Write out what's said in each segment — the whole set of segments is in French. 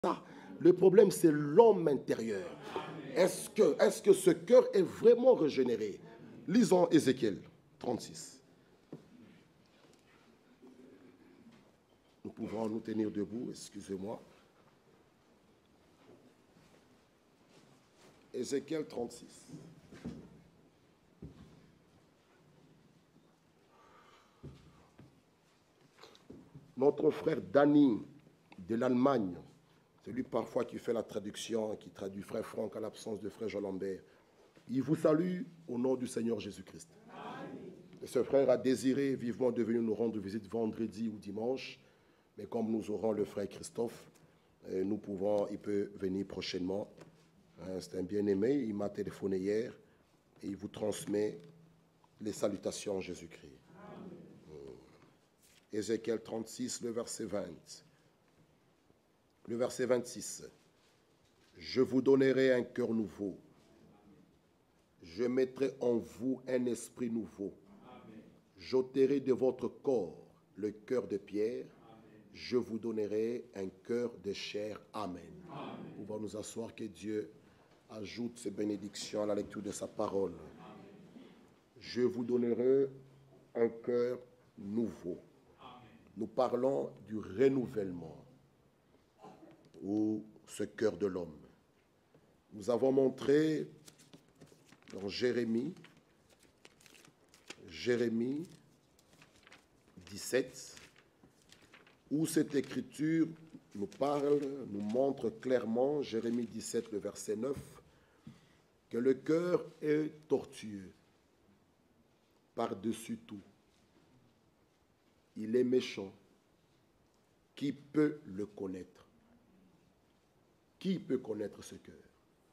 ça. Le problème, c'est l'homme intérieur. Est-ce que ce cœur est vraiment régénéré? Lisons Ézéchiel 36. Nous pouvons nous tenir debout, excusez-moi. Ézéchiel 36. Notre frère Danny de l'Allemagne, celui parfois qui fait la traduction, qui traduit frère Franck à l'absence de frère Jean Lambert, il vous salue au nom du Seigneur Jésus-Christ. Et ce frère a désiré vivement de venir nous rendre visite vendredi ou dimanche, mais comme nous aurons le frère Christophe, il peut venir prochainement. C'est un bien-aimé, il m'a téléphoné hier et il vous transmet les salutations en Jésus-Christ. Ézéchiel 36, le verset 20. Le verset 26. Je vous donnerai un cœur nouveau. Je mettrai en vous un esprit nouveau. J'ôterai de votre corps le cœur de pierre. Je vous donnerai un cœur de chair. Amen. Nous pouvons nous asseoir, que Dieu ajoute ses bénédictions à la lecture de sa parole. Je vous donnerai un cœur nouveau. Nous parlons du renouvellement ou ce cœur de l'homme. Nous avons montré dans Jérémie 17, où cette écriture nous parle, nous montre clairement, Jérémie 17, le verset 9, que le cœur est tortueux par-dessus tout. Il est méchant. Qui peut le connaître? Qui peut connaître ce cœur?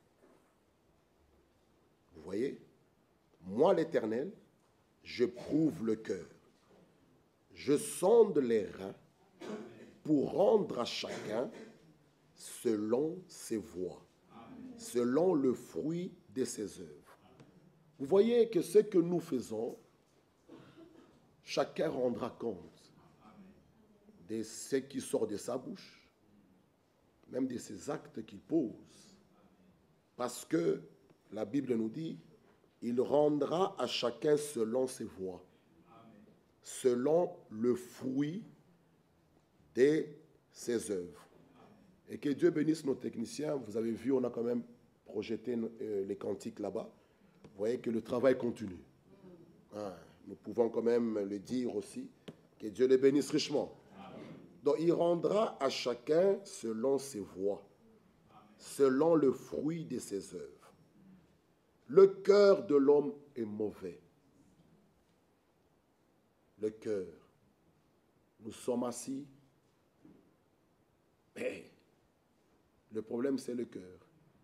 Vous voyez? Moi, l'Éternel, je prouve le cœur. Je sonde les reins pour rendre à chacun selon ses voies, selon le fruit de ses œuvres. Vous voyez que ce que nous faisons, chacun rendra compte de ce qui sort de sa bouche, même de ses actes qu'il pose. Parce que la Bible nous dit, il rendra à chacun selon ses voies, selon le fruit de ses œuvres. Et que Dieu bénisse nos techniciens. Vous avez vu, on a quand même projeté les cantiques là-bas. Vous voyez que le travail continue. Nous pouvons quand même le dire aussi, que Dieu les bénisse richement. Donc il rendra à chacun selon ses voies, selon le fruit de ses œuvres. Le cœur de l'homme est mauvais. Le cœur. Nous sommes assis. Mais le problème, c'est le cœur.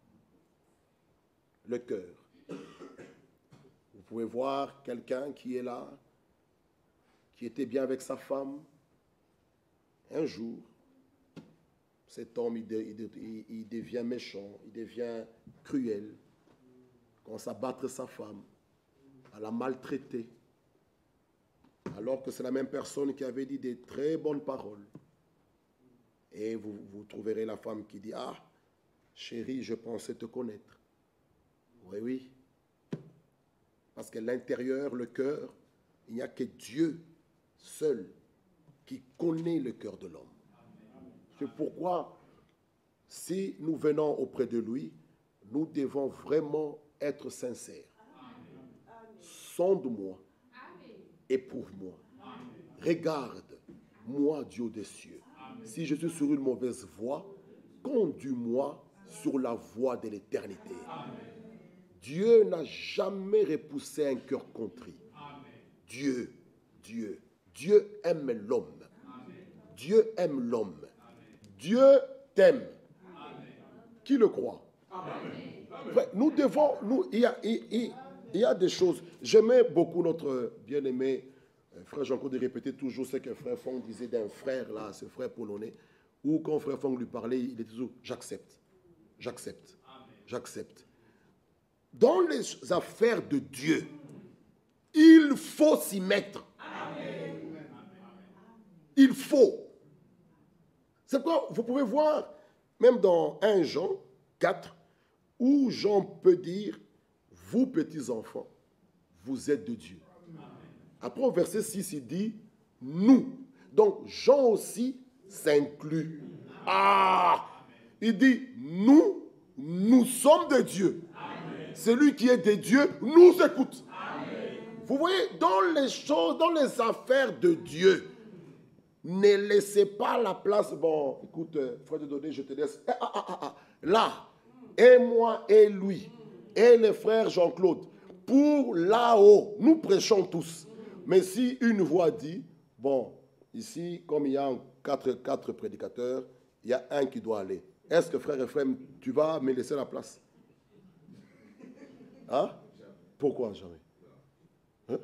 Le cœur. Vous pouvez voir quelqu'un qui est là, qui était bien avec sa femme. Un jour, cet homme, il devient méchant, il devient cruel, il commence à battre sa femme, à la maltraiter, alors que c'est la même personne qui avait dit des très bonnes paroles. Et vous trouverez la femme qui dit, « Ah, chérie, je pensais te connaître. » Oui, oui. Parce que l'intérieur, le cœur, il n'y a que Dieu seul qui connaît le cœur de l'homme. C'est pourquoi, si nous venons auprès de lui, nous devons vraiment être sincères. Sonde-moi, éprouve-moi, regarde-moi, Dieu des cieux. Si je suis sur une mauvaise voie, conduis-moi sur la voie de l'éternité. Dieu n'a jamais repoussé un cœur contrit. Dieu aime l'homme. Dieu aime l'homme. Dieu t'aime. Qui le croit? Nous devons, il y a des choses. J'aimais beaucoup notre bien-aimé frère Jean-Claude de répéter toujours ce que frère Fong disait d'un frère là, ce frère polonais, où quand frère Fong lui parlait, il était toujours j'accepte, j'accepte, j'accepte. Dans les affaires de Dieu, il faut s'y mettre. Il faut. C'est pourquoi vous pouvez voir Même dans 1 Jean 4, où Jean peut dire, vous petits enfants, vous êtes de Dieu. Après au verset 6, il dit, nous. Donc Jean aussi s'inclut. Ah! Il dit, nous sommes de Dieu. Celui qui est de Dieu nous écoute. Vous voyez, dans les choses, dans les affaires de Dieu, ne laissez pas la place. Bon, écoute, frère de donner, je te laisse. Là, et moi et lui, et le frère Jean-Claude, pour là-haut, nous prêchons tous. Mais si une voix dit, bon, ici, comme il y a quatre prédicateurs, il y a un qui doit aller. Est-ce que frère Ephraim, tu vas me laisser la place? Hein? Pourquoi jamais? Hein?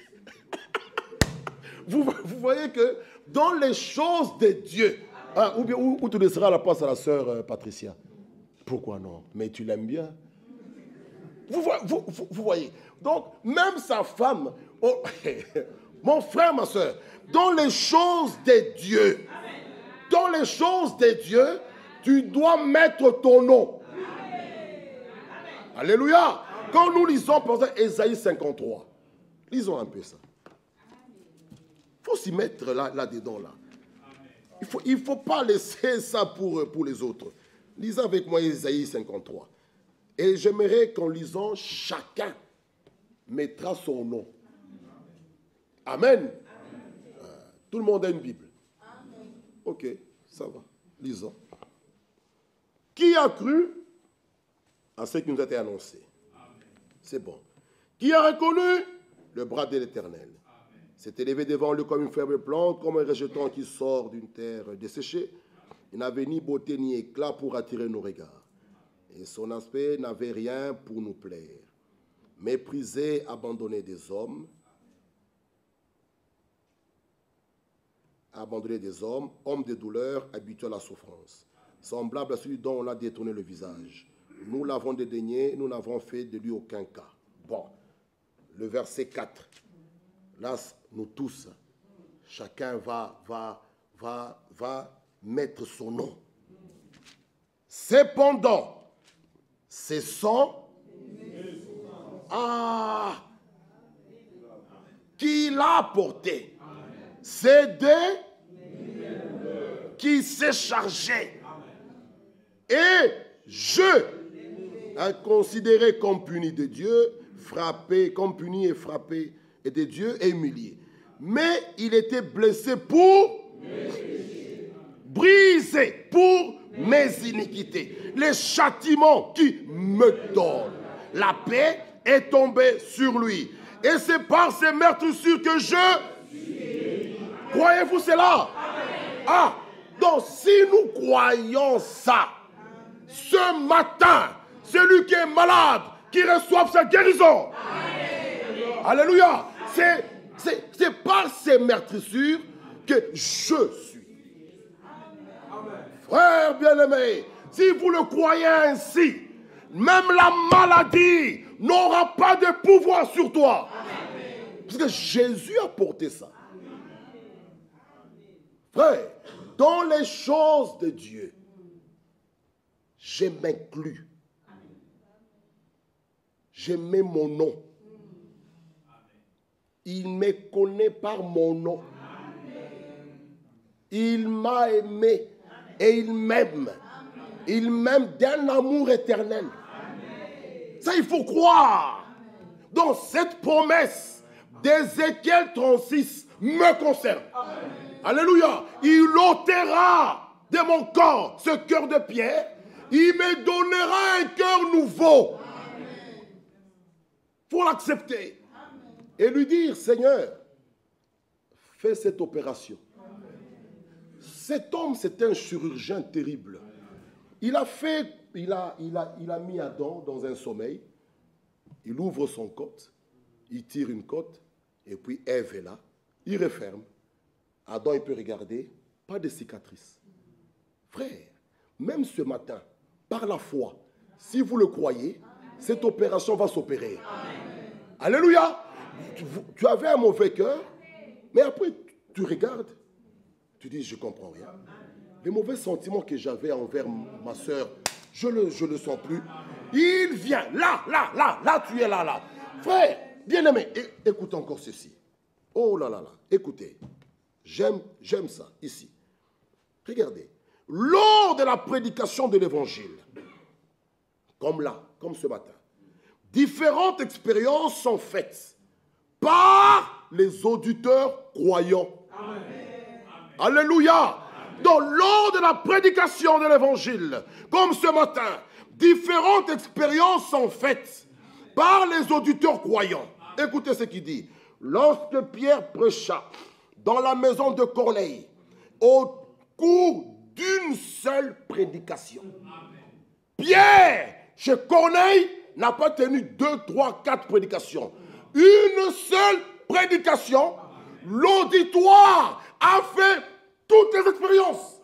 Vous voyez que dans les choses de Dieu, hein, ou tu laisseras la place à la sœur Patricia. Pourquoi non? Mais tu l'aimes bien. Vous voyez. Donc, même sa femme, oh, mon frère, ma soeur, dans les choses de Dieu, dans les choses de Dieu, tu dois mettre ton nom. Alléluia. Quand nous lisons, par exemple, Ésaïe 53, lisons un peu ça. Il faut s'y mettre là-dedans. Là. Il ne faut pas laisser ça pour les autres. Lisez avec moi Ésaïe 53. Et j'aimerais qu'en lisant, chacun mettra son nom. Amen. Tout le monde a une Bible. Ok, ça va. Lisons. Qui a cru à ce qui nous a été annoncé? C'est bon. Qui a reconnu le bras de l'Éternel? S'est élevé devant lui comme une faible plante, comme un rejeton qui sort d'une terre desséchée. Il n'avait ni beauté ni éclat pour attirer nos regards. Et son aspect n'avait rien pour nous plaire. Méprisé, abandonné des hommes, homme de douleur, habitué à la souffrance, semblable à celui dont on a détourné le visage. Nous l'avons dédaigné, nous n'avons fait de lui aucun cas. Bon, le verset 4. Là, nous tous, chacun va mettre son nom. Cependant, c'est son qui l'a porté. C'est de qui s'est chargé. Et je, considéré comme puni de Dieu, frappé, comme puni et frappé, et de Dieu et humilié. Mais il était blessé pour brisé pour mes iniquités. Les châtiments qui me donnent la paix est tombé sur lui. Et c'est par ces meurtrissures que je... Croyez-vous cela? Ah, donc si nous croyons ça, ce matin, celui qui est malade, qui reçoive sa guérison. Alléluia. C'est par ces meurtrissures que je suis. Frère bien-aimé, si vous le croyez ainsi, même la maladie n'aura pas de pouvoir sur toi. Parce que Jésus a porté ça. Frère, dans les choses de Dieu, je m'inclus. Je mets mon nom. Il me connaît par mon nom. Il m'a aimé et il m'aime. Il m'aime d'un amour éternel. Ça, il faut croire. Donc, cette promesse d'Ézéchiel 36 me concerne. Alléluia. Il ôtera de mon corps ce cœur de pierre. Il me donnera un cœur nouveau. Il faut l'accepter. Et lui dire, Seigneur, fais cette opération. Cet homme, c'est un chirurgien terrible. Il a mis Adam dans un sommeil. Il ouvre son côte. Il tire une côte. Et puis Ève est là. Il referme. Adam, il peut regarder. Pas de cicatrice. Frère, même ce matin, par la foi, si vous le croyez, cette opération va s'opérer. Alléluia. Tu avais un mauvais cœur, mais après, tu regardes, tu dis, je ne comprends rien. Les mauvais sentiments que j'avais envers ma soeur, je le sens plus. Il vient, là, tu es là. Frère, bien-aimé, écoute encore ceci. Oh là là, écoutez. J'aime ça, ici. Regardez. Lors de la prédication de l'évangile, comme là, comme ce matin, différentes expériences sont faites par les auditeurs croyants. Amen. Alléluia. Donc, lors de la prédication de l'évangile, comme ce matin, différentes expériences sont faites par les auditeurs croyants. Écoutez ce qu'il dit. Lorsque Pierre prêcha dans la maison de Corneille, au cours d'une seule prédication. Pierre, chez Corneille, n'a pas tenu 2, 3, 4 prédications. Une seule prédication, l'auditoire a fait toutes les expériences.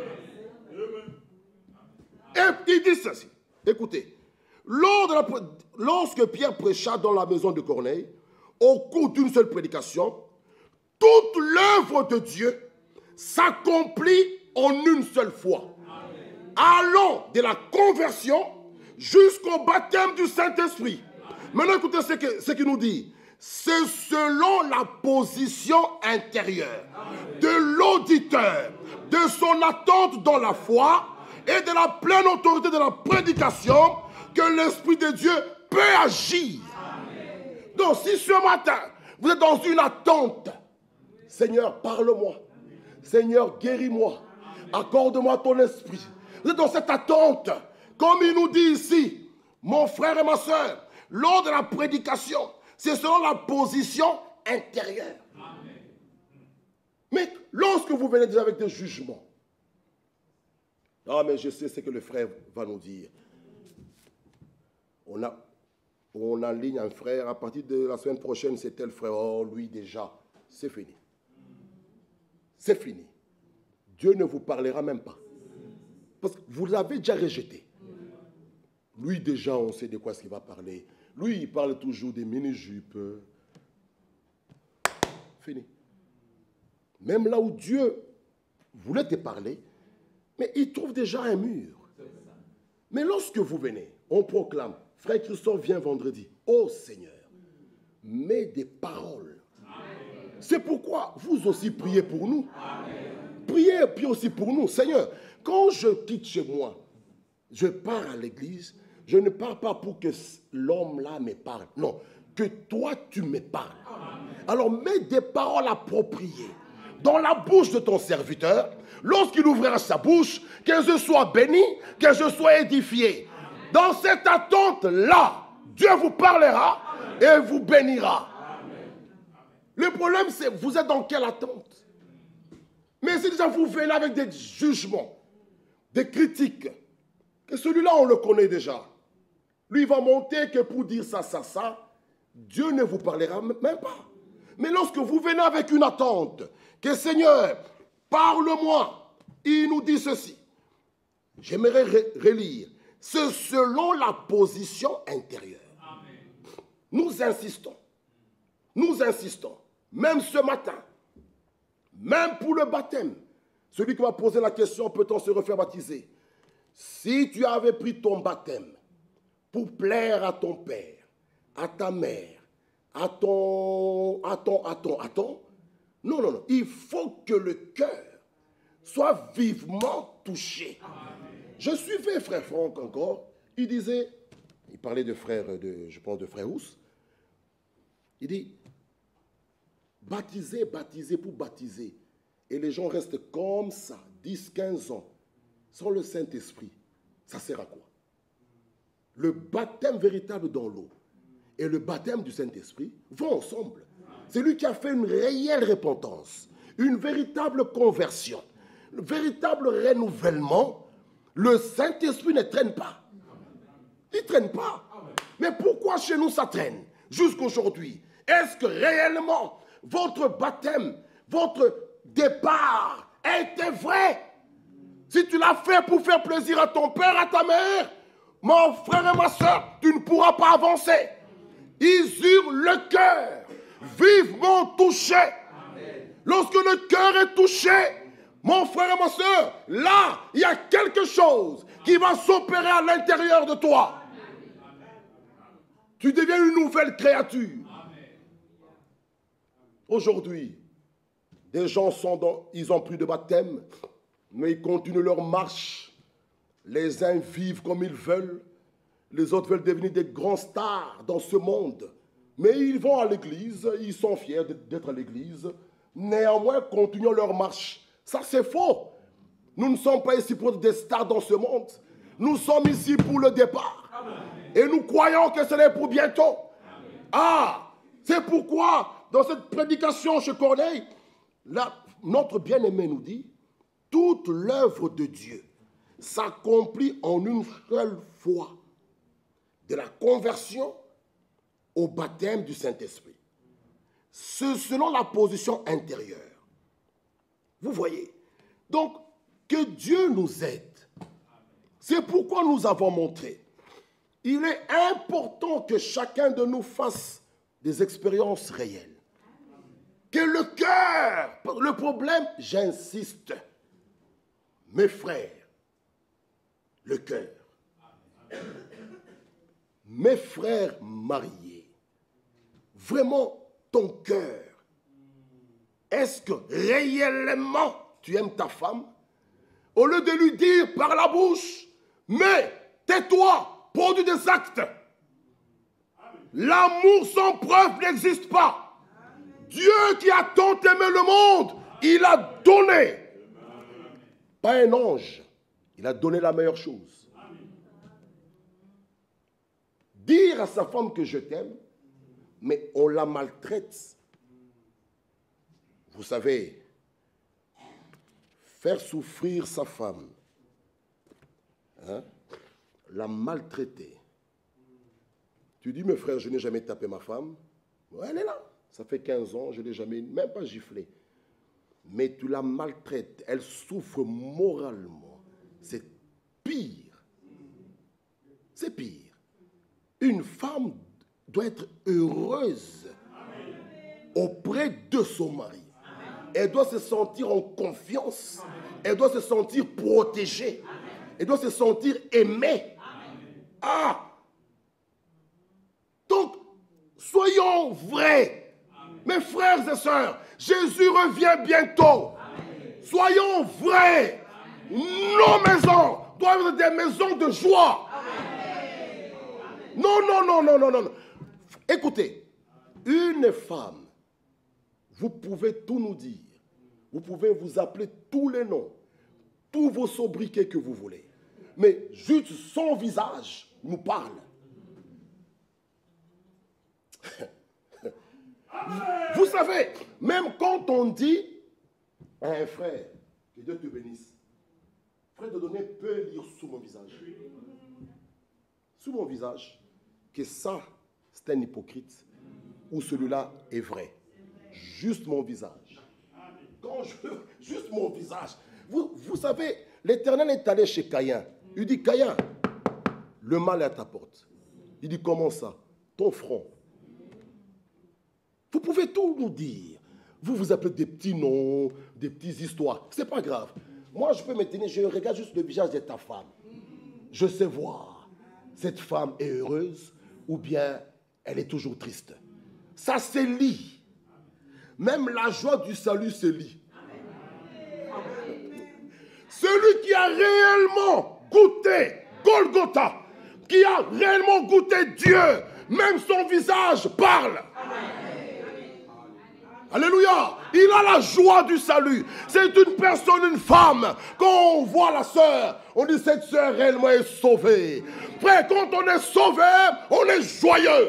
Et il dit ceci. Écoutez, lorsque Pierre prêcha dans la maison de Corneille, au cours d'une seule prédication, toute l'œuvre de Dieu s'accomplit en une seule fois. Allant de la conversion jusqu'au baptême du Saint-Esprit. Maintenant, écoutez ce qu'il nous dit. C'est selon la position intérieure de l'auditeur, de son attente dans la foi et de la pleine autorité de la prédication que l'Esprit de Dieu peut agir. Donc, si ce matin, vous êtes dans une attente, Seigneur, parle-moi. Seigneur, guéris-moi. Accorde-moi ton esprit. Vous êtes dans cette attente. Comme il nous dit ici, mon frère et ma soeur, lors de la prédication, c'est selon la position intérieure. Amen. Mais lorsque vous venez déjà avec des jugements, ah mais je sais ce que le frère va nous dire. On aligne un frère, à partir de la semaine prochaine, c'est tel frère. Oh, lui déjà, c'est fini. C'est fini. Dieu ne vous parlera même pas. Parce que vous l'avez déjà rejeté. Lui déjà, on sait de quoi il va parler. Lui, il parle toujours des mini-jupes. Fini. Même là où Dieu voulait te parler, mais il trouve déjà un mur. Mais lorsque vous venez, on proclame, Frère Christophe vient vendredi. Oh Seigneur, mets des paroles. C'est pourquoi vous aussi priez pour nous. Priez et puis aussi pour nous. Seigneur, quand je quitte chez moi, je pars à l'église, je ne pars pas pour que l'homme-là me parle. Non, que toi, tu me parles. Alors, mets des paroles appropriées dans la bouche de ton serviteur. Lorsqu'il ouvrira sa bouche, que je sois béni, que je sois édifié. Dans cette attente-là, Dieu vous parlera et vous bénira. Le problème, c'est vous êtes dans quelle attente? Mais si déjà vous venez avec des jugements, des critiques, que celui-là, on le connaît déjà. Lui, il va monter que pour dire ça, Dieu ne vous parlera même pas. Mais lorsque vous venez avec une attente, que Seigneur, parle-moi, il nous dit ceci. J'aimerais relire. C'est selon la position intérieure. Amen. Nous insistons, même ce matin, même pour le baptême. Celui qui m'a posé la question, peut-on se refaire baptiser? Si tu avais pris ton baptême pour plaire à ton père, à ta mère, non. Il faut que le cœur soit vivement touché. Je suivais frère Franck encore. Il disait, il parlait de frère, je pense de frère Ous. Il dit, baptiser pour baptiser. Et les gens restent comme ça, 10, 15 ans, sans le Saint-Esprit. Ça sert à quoi? Le baptême véritable dans l'eau et le baptême du Saint-Esprit vont ensemble. C'est lui qui a fait une réelle repentance, une véritable conversion, un véritable renouvellement. Le Saint-Esprit ne traîne pas. Il ne traîne pas. Mais pourquoi chez nous ça traîne jusqu'aujourd'hui? Est-ce que réellement votre baptême, votre départ était vrai? Si tu l'as fait pour faire plaisir à ton père, à ta mère, mon frère et ma soeur, tu ne pourras pas avancer. Ils eurent le cœur vivement touché. Amen. Lorsque le cœur est touché, Mon frère et ma soeur, là, il y a quelque chose qui va s'opérer à l'intérieur de toi. Tu deviens une nouvelle créature. Aujourd'hui, des gens ils ont pris de baptême, mais ils continuent leur marche. Les uns vivent comme ils veulent, les autres veulent devenir des grands stars dans ce monde. Mais ils vont à l'église, ils sont fiers d'être à l'église. Néanmoins, continuent leur marche. Ça, c'est faux. Nous ne sommes pas ici pour être des stars dans ce monde. Nous sommes ici pour le départ. Et nous croyons que ce n'est pour bientôt. Ah, c'est pourquoi, dans cette prédication chez Corneille, notre bien-aimé nous dit, toute l'œuvre de Dieu s'accomplit en une seule fois, de la conversion au baptême du Saint-Esprit. C'est selon la position intérieure. Vous voyez? Donc, que Dieu nous aide. C'est pourquoi nous avons montré. Il est important que chacun de nous fasse des expériences réelles. Que le cœur, le problème, j'insiste, mes frères, le cœur. Mes frères mariés, vraiment ton cœur, est-ce que réellement tu aimes ta femme? Au lieu de lui dire par la bouche, mais tais-toi, produis des actes. L'amour sans preuve n'existe pas. Dieu qui a tant aimé le monde, il a donné. Pas un ange, il a donné la meilleure chose. Dire à sa femme que je t'aime, mais on la maltraite. Vous savez, faire souffrir sa femme, hein, la maltraiter. Tu dis, mes frères, je n'ai jamais tapé ma femme. Ouais, elle est là. Ça fait 15 ans, je ne l'ai jamais, même pas giflé. Mais tu la maltraites, elle souffre moralement. C'est pire. C'est pire. Une femme doit être heureuse auprès de son mari. Elle doit se sentir en confiance. Elle doit se sentir protégée. Elle doit se sentir aimée. Ah! Donc, soyons vrais. Mes frères et sœurs, Jésus revient bientôt. Soyons vrais. Nos maisons doivent être des maisons de joie. Non, non, non, non, non, non. Écoutez, une femme, vous pouvez tout nous dire. Vous pouvez vous appeler tous les noms, tous vos sobriquets que vous voulez. Mais juste son visage nous parle. Vous savez, même quand on dit à un frère, que Dieu te bénisse, frère de donner peut lire sous mon visage. Sous mon visage, que ça, c'est un hypocrite, ou celui-là est vrai. Juste mon visage. Quand juste mon visage. Vous savez, l'Éternel est allé chez Caïn. Il dit, Caïn, le mal est à ta porte. Il dit, comment ça? Ton front. Vous pouvez tout nous dire. Vous vous appelez des petits noms, des petites histoires. Ce n'est pas grave. Moi, je peux me tenir, je regarde juste le visage de ta femme. Je sais voir. Cette femme est heureuse ou bien elle est toujours triste. Ça se lit. Même la joie du salut se lit. Celui qui a réellement goûté Golgotha, qui a réellement goûté Dieu, même son visage parle. Alléluia. Il a la joie du salut. C'est une personne, une femme. Quand on voit la sœur, on dit cette sœur réellement est sauvée. Frère, quand on est sauvé, on est joyeux.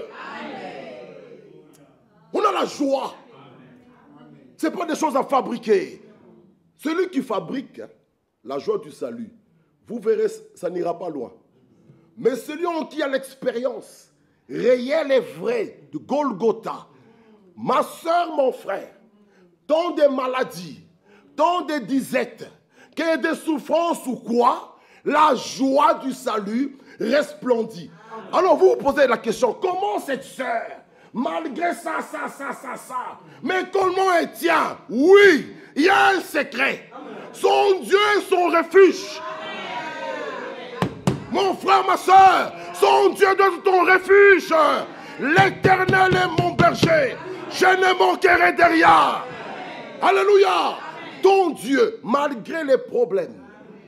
On a la joie. Ce n'est pas des choses à fabriquer. Celui qui fabrique la joie du salut, vous verrez, ça n'ira pas loin. Mais celui en qui a l'expérience réelle et vraie de Golgotha, ma soeur, mon frère, dans des maladies, dans des disettes, qu'il y ait des souffrances ou quoi, la joie du salut resplendit. Alors vous vous posez la question, comment cette sœur, malgré ça, mais comment elle tient? Oui, il y a un secret. Son Dieu est son refuge. Mon frère, ma soeur, son Dieu est ton refuge. L'Éternel est mon berger. Je ne manquerai de rien. Alléluia. Ton Dieu, malgré les problèmes.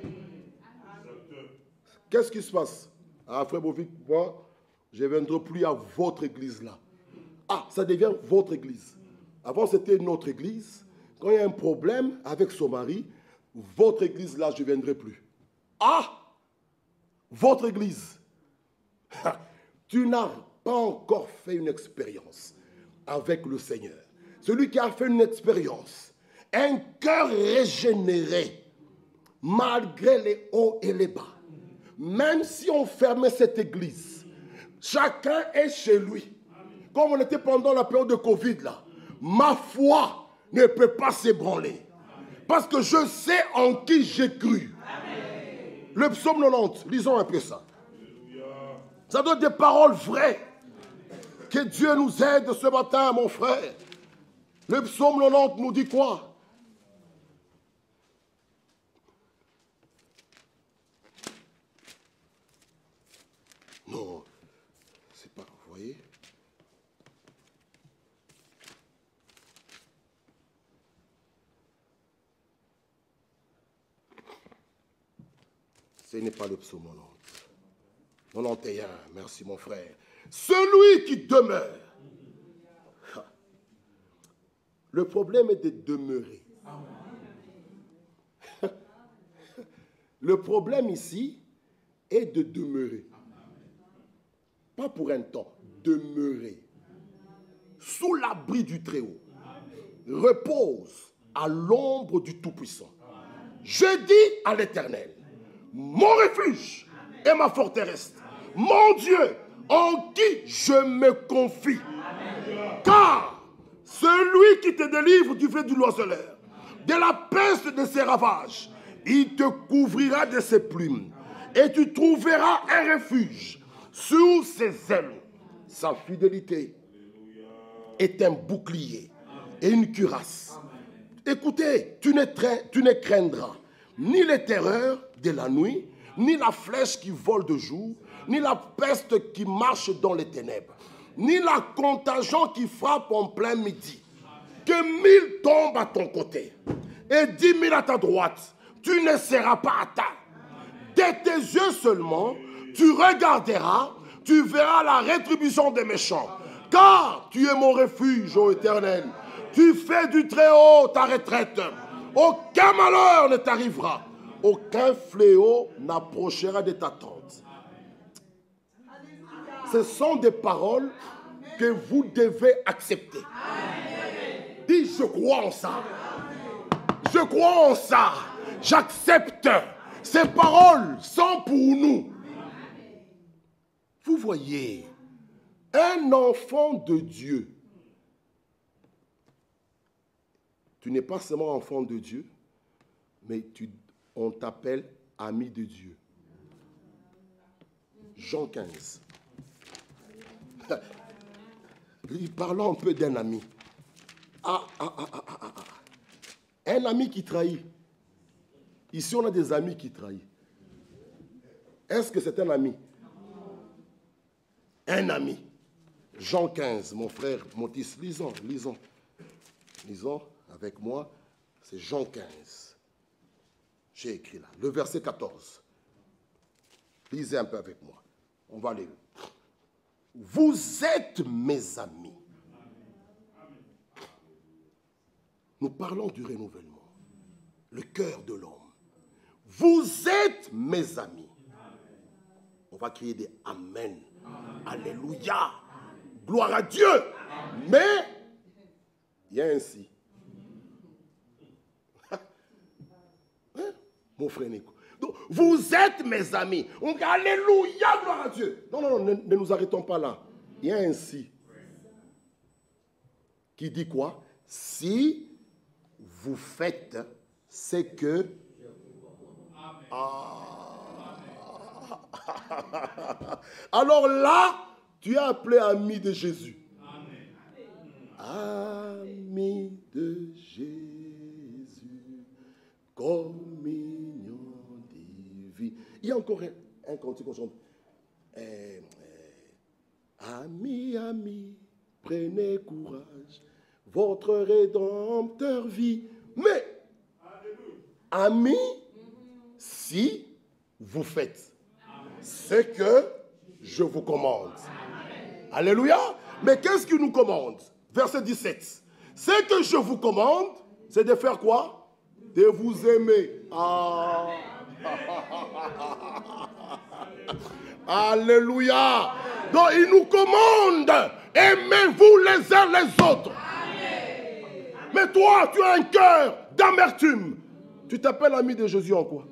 Qu'est-ce qui se passe? Ah, frère Bovic, moi, je ne viendrai plus à votre église là. Ah, ça devient votre église. Avant, c'était notre église. Quand il y a un problème avec son mari, votre église là, je ne viendrai plus. Ah! Votre église. Tu n'as pas encore fait une expérience avec le Seigneur. Celui qui a fait une expérience, un cœur régénéré, malgré les hauts et les bas. Même si on fermait cette église, chacun est chez lui. Comme on était pendant la période de Covid là, ma foi ne peut pas s'ébranler. Parce que je sais en qui j'ai cru. Le psaume 90, lisons un peu ça. Ça donne des paroles vraies. Que Dieu nous aide ce matin, mon frère. Le psaume 90 nous dit quoi? Non, c'est pas, vous voyez? Ce n'est pas le psaume 90. 91, merci mon frère. Celui qui demeure. Le problème est de demeurer. Le problème ici est de demeurer. Pas pour un temps, demeurer. Sous l'abri du Très-Haut. Repose à l'ombre du Tout-Puissant. Je dis à l'Éternel, mon refuge et ma forteresse, mon Dieu, en qui je me confie. Car celui qui te délivre du feu du l'oiseleur, de la peste de ses ravages, il te couvrira de ses plumes, et tu trouveras un refuge sous ses ailes. Sa fidélité est un bouclier et une cuirasse. Écoutez, tu ne craindras ni les terreurs de la nuit, ni la flèche qui vole de jour, ni la peste qui marche dans les ténèbres, ni la contagion qui frappe en plein midi. Que 1000 tombent à ton côté et 10 000 à ta droite, tu ne seras pas atteint. De tes yeux seulement, tu regarderas, tu verras la rétribution des méchants. Car tu es mon refuge, ô Éternel. Tu fais du Très-Haut ta retraite. Aucun malheur ne t'arrivera. Aucun fléau n'approchera de ta tente. Ce sont des paroles que vous devez accepter. Dis, je crois en ça. Je crois en ça. J'accepte. Ces paroles sont pour nous. Vous voyez, un enfant de Dieu, tu n'es pas seulement enfant de Dieu, mais on t'appelle ami de Dieu. Jean 15. Parlons un peu d'un ami. Un ami qui trahit. Ici, on a des amis qui trahissent. Est-ce que c'est un ami? Un ami. Jean 15, mon frère Motis, lisons. Lisons avec moi. C'est Jean 15. J'ai écrit là. Le verset 14. Lisez un peu avec moi. On va lire. Vous êtes mes amis. Nous parlons du renouvellement. Le cœur de l'homme. Vous êtes mes amis. On va crier des Amen. Alléluia. Gloire à Dieu. Mais, il y a ainsi. Hein? Mon frère Nico. Donc, vous êtes mes amis. On dit Alléluia, gloire à Dieu. Non, ne nous arrêtons pas là. Il y a ainsi. Qui dit quoi? Si vous faites ce que... Alors là, tu es appelé ami de Jésus. Ami de Jésus, Dominion divine. Il y a encore un cantique qu'on chante. Amis, amis, prenez courage, votre Rédempteur vit. Mais, amis, si vous faites ce que je vous commande. Alléluia. Mais qu'est-ce qu'il nous commande? Verset 17. Ce que je vous commande, c'est de faire quoi? De vous aimer. Ah. Alléluia. Donc il nous commande, aimez-vous les uns les autres. Mais toi, tu as un cœur d'amertume. Tu t'appelles ami de Jésus en quoi?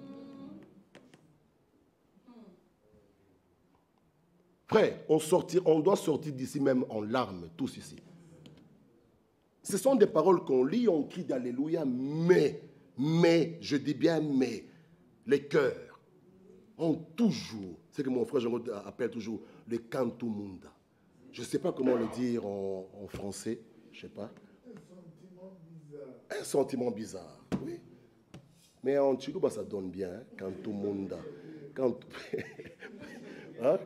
Frère, on doit sortir d'ici même en larmes, tous ici. Ce sont des paroles qu'on lit, on crie d'Alléluia, mais, je dis bien mais, les cœurs ont toujours, c'est que mon frère Jean appelle toujours le cantumunda. Je ne sais pas comment le dire en français, je ne sais pas. Un sentiment bizarre, oui. Mais en Chiluba, ça donne bien, hein? Cantumunda. Hein?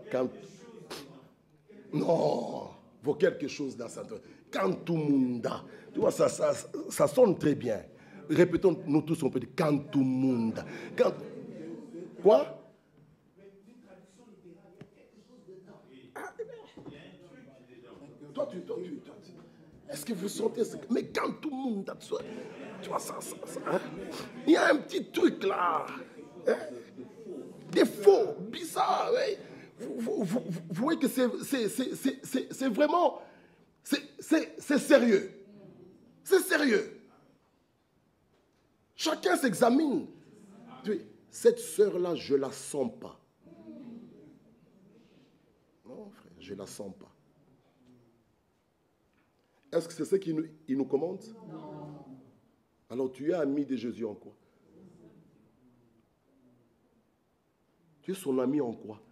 Non, il faut quelque chose dans ça. Cantumunda. Tu vois, ça sonne très bien. Répétons, nous tous, on peut dire Cantumunda. Quoi? Toi, est-ce que vous sentez ça? Mais Cantumunda, tu vois, ça hein? Il y a un petit truc là. Hein? Des faux, bizarres. Oui. Vous voyez que c'est vraiment, c'est sérieux. C'est sérieux. Chacun s'examine. Cette sœur-là, je ne la sens pas. Non, frère, je ne la sens pas. Est-ce que c'est ce qu'il nous commande? Non. Alors tu es ami de Jésus en quoi? Tu es son ami en quoi?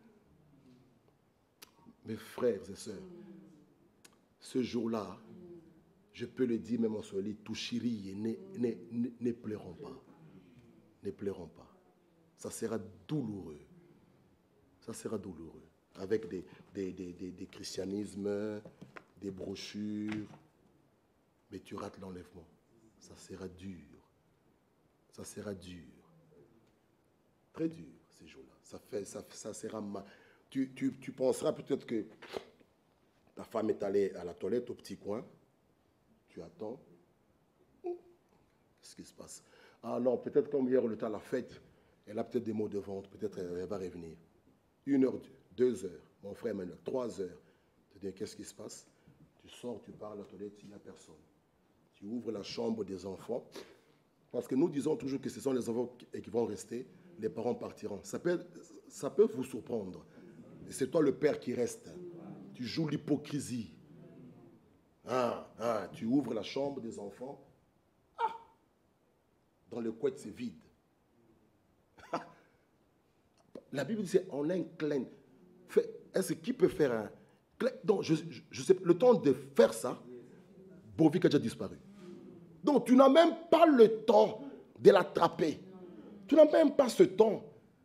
Mes frères et sœurs, ce jour-là, je peux le dire même en Swahili, touchiri, ne pleurons pas. Ne pleurons pas. Ça sera douloureux. Ça sera douloureux. Avec des christianismes, des brochures, mais tu rates l'enlèvement. Ça sera dur. Ça sera dur. Très dur, ces jours-là. Ça sera mal. Tu penseras peut-être que ta femme est allée à la toilette au petit coin. Tu attends. Qu'est-ce qui se passe? Ah non, peut-être comme hier, le temps à la fête, elle a peut-être des mots de vente. Peut-être elle va revenir. 1 heure, 2 heures. Mon frère maintenant, 3 heures. Tu dis, qu'est-ce qui se passe? Tu sors, tu pars à la toilette, il n'y a personne. Tu ouvres la chambre des enfants. Parce que nous disons toujours que ce sont les enfants qui vont rester. Les parents partiront. Ça peut vous surprendre. Et c'est toi le père qui reste. Tu joues l'hypocrisie. Tu ouvres la chambre des enfants. Dans le couette, c'est vide. La Bible dit, on a un clin. Est-ce qui peut faire un clin? Donc, je sais, le temps de faire ça, Bovik a déjà disparu. Donc, tu n'as même pas le temps de l'attraper. Tu n'as même pas ce temps.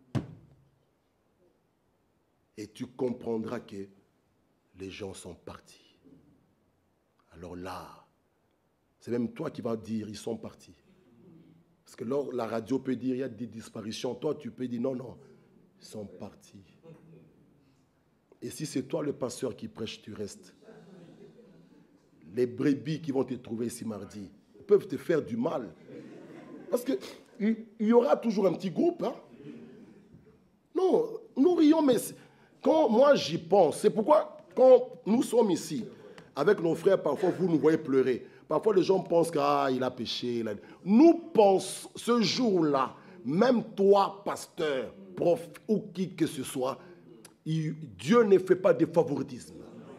Et tu comprendras que les gens sont partis. Alors là, c'est même toi qui vas dire, ils sont partis. Parce que là, la radio peut dire, il y a des disparitions. Toi, tu peux dire, non, ils sont partis. Et si c'est toi le pasteur qui prêche, tu restes. Les brebis qui vont te trouver ici mardi peuvent te faire du mal. Parce qu'il y aura toujours un petit groupe. Hein? Non, nous rions, mais quand moi j'y pense, c'est pourquoi quand nous sommes ici, avec nos frères, parfois vous nous voyez pleurer. Parfois les gens pensent qu'il a péché. Nous pensons, ce jour-là, même toi, pasteur, prof ou qui que ce soit, Dieu ne fait pas de favoritisme.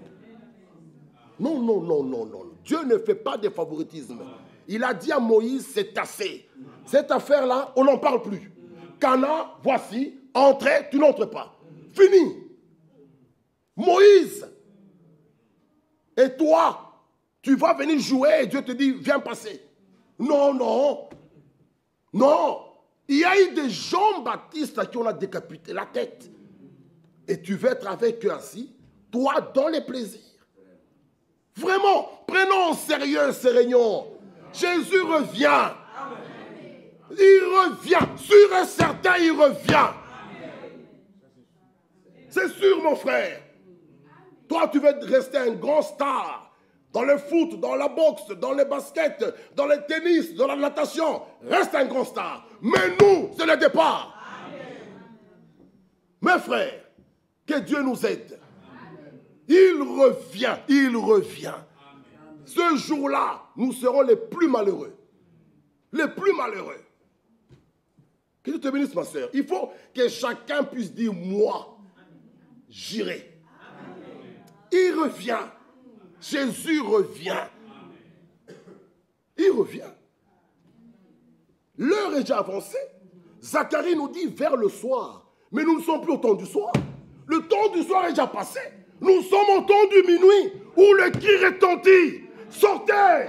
Non. Dieu ne fait pas de favoritisme. Il a dit à Moïse, c'est assez. Cette affaire-là, on n'en parle plus. Cana, voici, entrez, tu n'entres pas. Fini. Moïse. Et toi, tu vas venir jouer et Dieu te dit, viens passer. Non. Il y a eu des Jean-Baptiste à qui on a décapité la tête. Et tu veux être avec eux assis, toi, dans les plaisirs. Vraiment, prenons en sérieux ces réunions. Jésus revient. Il revient. Sûr et certain, il revient. C'est sûr, mon frère. Toi, tu veux rester un grand star. Dans le foot, dans la boxe, dans les baskets, dans le tennis, dans la natation. Reste un grand star. Mais nous, c'est le départ. Mes frères, que Dieu nous aide. Il revient, il revient. Ce jour-là, nous serons les plus malheureux. Les plus malheureux. Que Dieu te bénisse, ma soeur. Il faut que chacun puisse dire, moi, j'irai. Il revient. Jésus revient. Il revient. L'heure est déjà avancée. Zacharie nous dit vers le soir. Mais nous ne sommes plus au temps du soir. Le temps du soir est déjà passé. Nous sommes au temps du minuit où le cri retentit. Sortez!